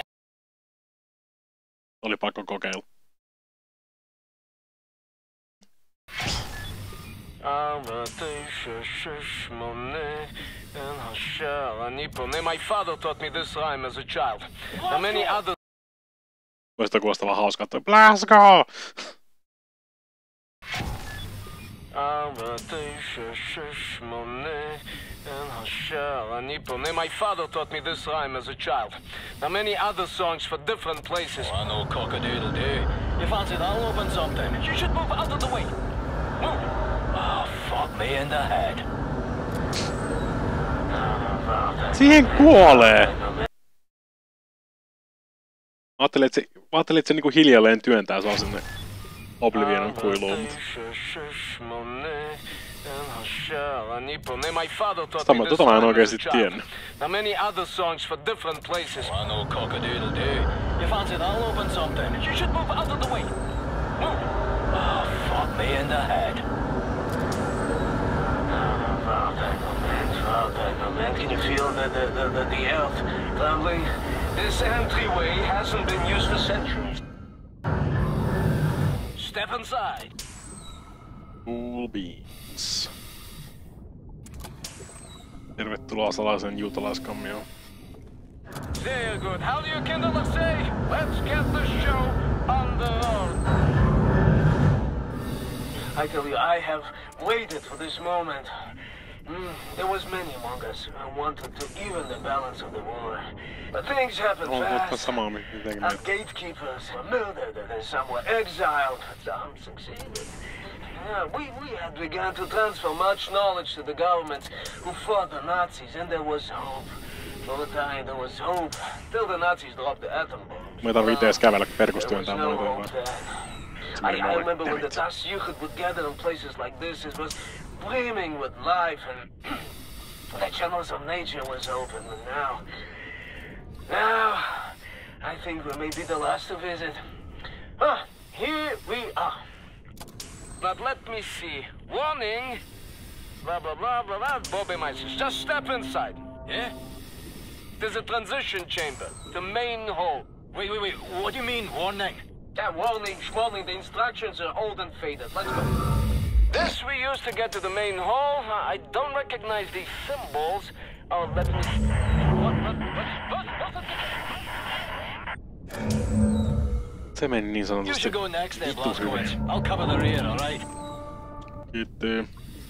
Oli pakko kokeilla. My father taught me this rhyme as a child. How many other... Voisitko kuulostaa vaan hauskaa, että Blazko! My father taught me this rhyme as a child. Now many other songs for different places. Oh, no cock-a-doodle-doo. You fancy that'll open something? You should move out of the way. Move. Oh, fuck me in the head. Siihen kuolee! Mä ajattelin, että se, mä ajattelin, että se niinku hiljalleen työntää saa sinne Oblivionin kuiluun, mutta... Sitä tota mä en oikeesti tiennyt. Now many other songs for different places. Oh, no cock-a-doodle-doo. You fancy that'll open something? You should move out of the way. Move. Oh, fuck me in the head. Can you feel the, the, the, the, the earth trembling? This entryway hasn't been used for centuries. Step inside. Cool beans. Tervetuloa salaisen juutalaiskammioon. Very good. How do you kindlers say? Let's get the show on the road. I tell you, I have waited for this moment. Mm, there was many among us who wanted to even the balance of the war. But things happen fast. Our gatekeepers were murdered and some were exiled, but some succeeded. Yeah, we, we had begun to transfer much knowledge to the governments who fought the Nazis, and there was hope. For a time, there was hope, till the Nazis dropped the atom bomb. Mä tarvii edes kävellä perkustyöntään muuten. I, I remember when the Das Jugend would gather in places like this, it was brimming with life, and the channels of nature was open, and now... Now, I think we may be the last to visit. Ah, here we are. But let me see. Warning! Blah, blah, blah, blah, blah. Bobby Meisters, just step inside, yeah? There's a transition chamber, the main hall. Wait, wait, wait, what do you mean, warning? Yeah, warning, warning, the instructions are old and faded. Let's go. This we use to get to the main hall. I don't recognize these symbols. Oh, let me see. What, what, what, what, what, Se meni niin sanotusti. You should go next there, Blazkowicz. I'll cover the rear, all right? Kiitti.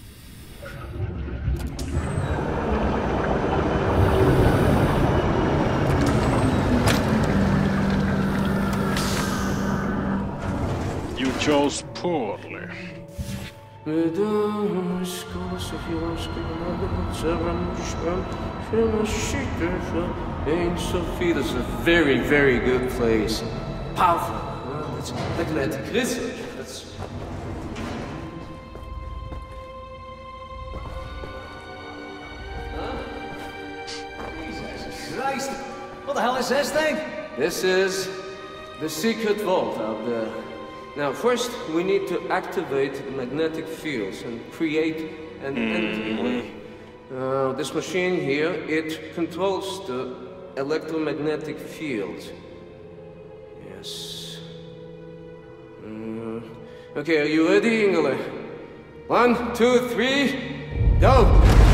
You chose poorly. Ain't Sophie, this is a very, very good place. Powerful. Well, that's Atlantic research. That's... Huh? Jesus Christ! What the hell is this thing? This is the secret vault out there. Now, first, we need to activate the magnetic fields and create an entryway. Uh, this machine here, it controls the electromagnetic field. Yes. Uh, okay, are you ready, Ingele? One, two, three, go!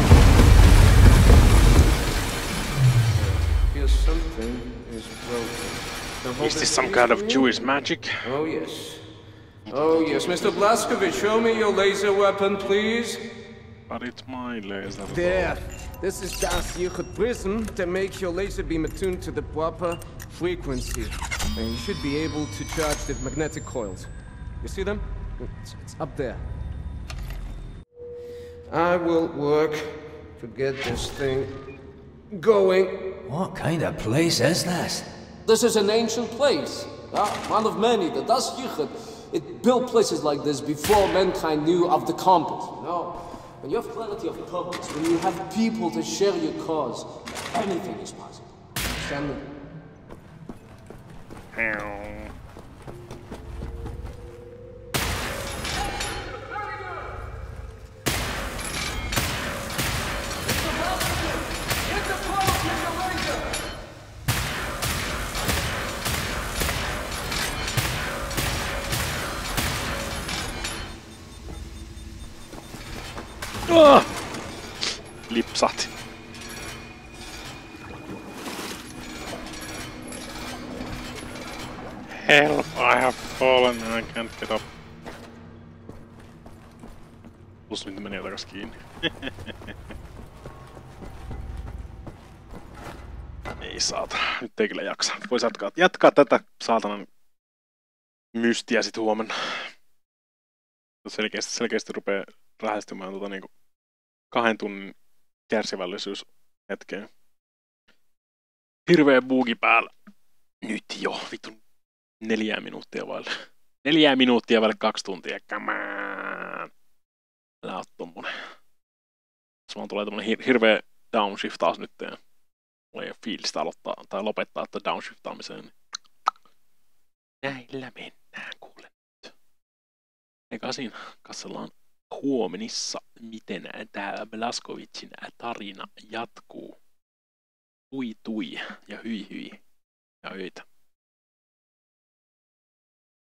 Feels something is broken. Is this some kind of Jewish magic? Oh, yes. Oh, yes, Mister Blazkowicz, show me your laser weapon, please. But it's my laser. There. This is Das Jugend prism to make your laser beam attuned to the proper frequency. And you should be able to charge the magnetic coils. You see them? It's, it's up there. I will work to get this thing going. What kind of place is this? This is an ancient place. Ah, one of many. The Das Jugend. It built places like this before mankind knew of the compass. You know, when you have clarity of purpose, when you have people to share your cause, anything is possible. Understand me? Oh! Lipsahti. Help, I have fallen and I can't get up. Plus nyt menee takas kiinni. Ei saatana, nyt ei kyllä jaksa. Vois jatkaa, jatkaa tätä saatanan mystiä sit huomenna. Selkeästi, selkeästi rupee lähestymään tota niinku kahden tunnin kärsivällisyys hetkeen. Hirveä buugi päällä. Nyt jo, vittu neljää minuuttia vaille. Neljää minuuttia vaille kaksi tuntia. Come on. Älä oo tommonen. Tässä vaan tulee tommonen hir hirveä downshiftaus nyt. Mulla ei oo fiilistä aloittaa tai lopettaa tätä downshiftaamiseen. Näillä mennään kuule nyt. Eikä siinä katsellaan huomenissa, miten tää Blazkowiczin tarina jatkuu. Tui tui ja hyi hyi ja öitä.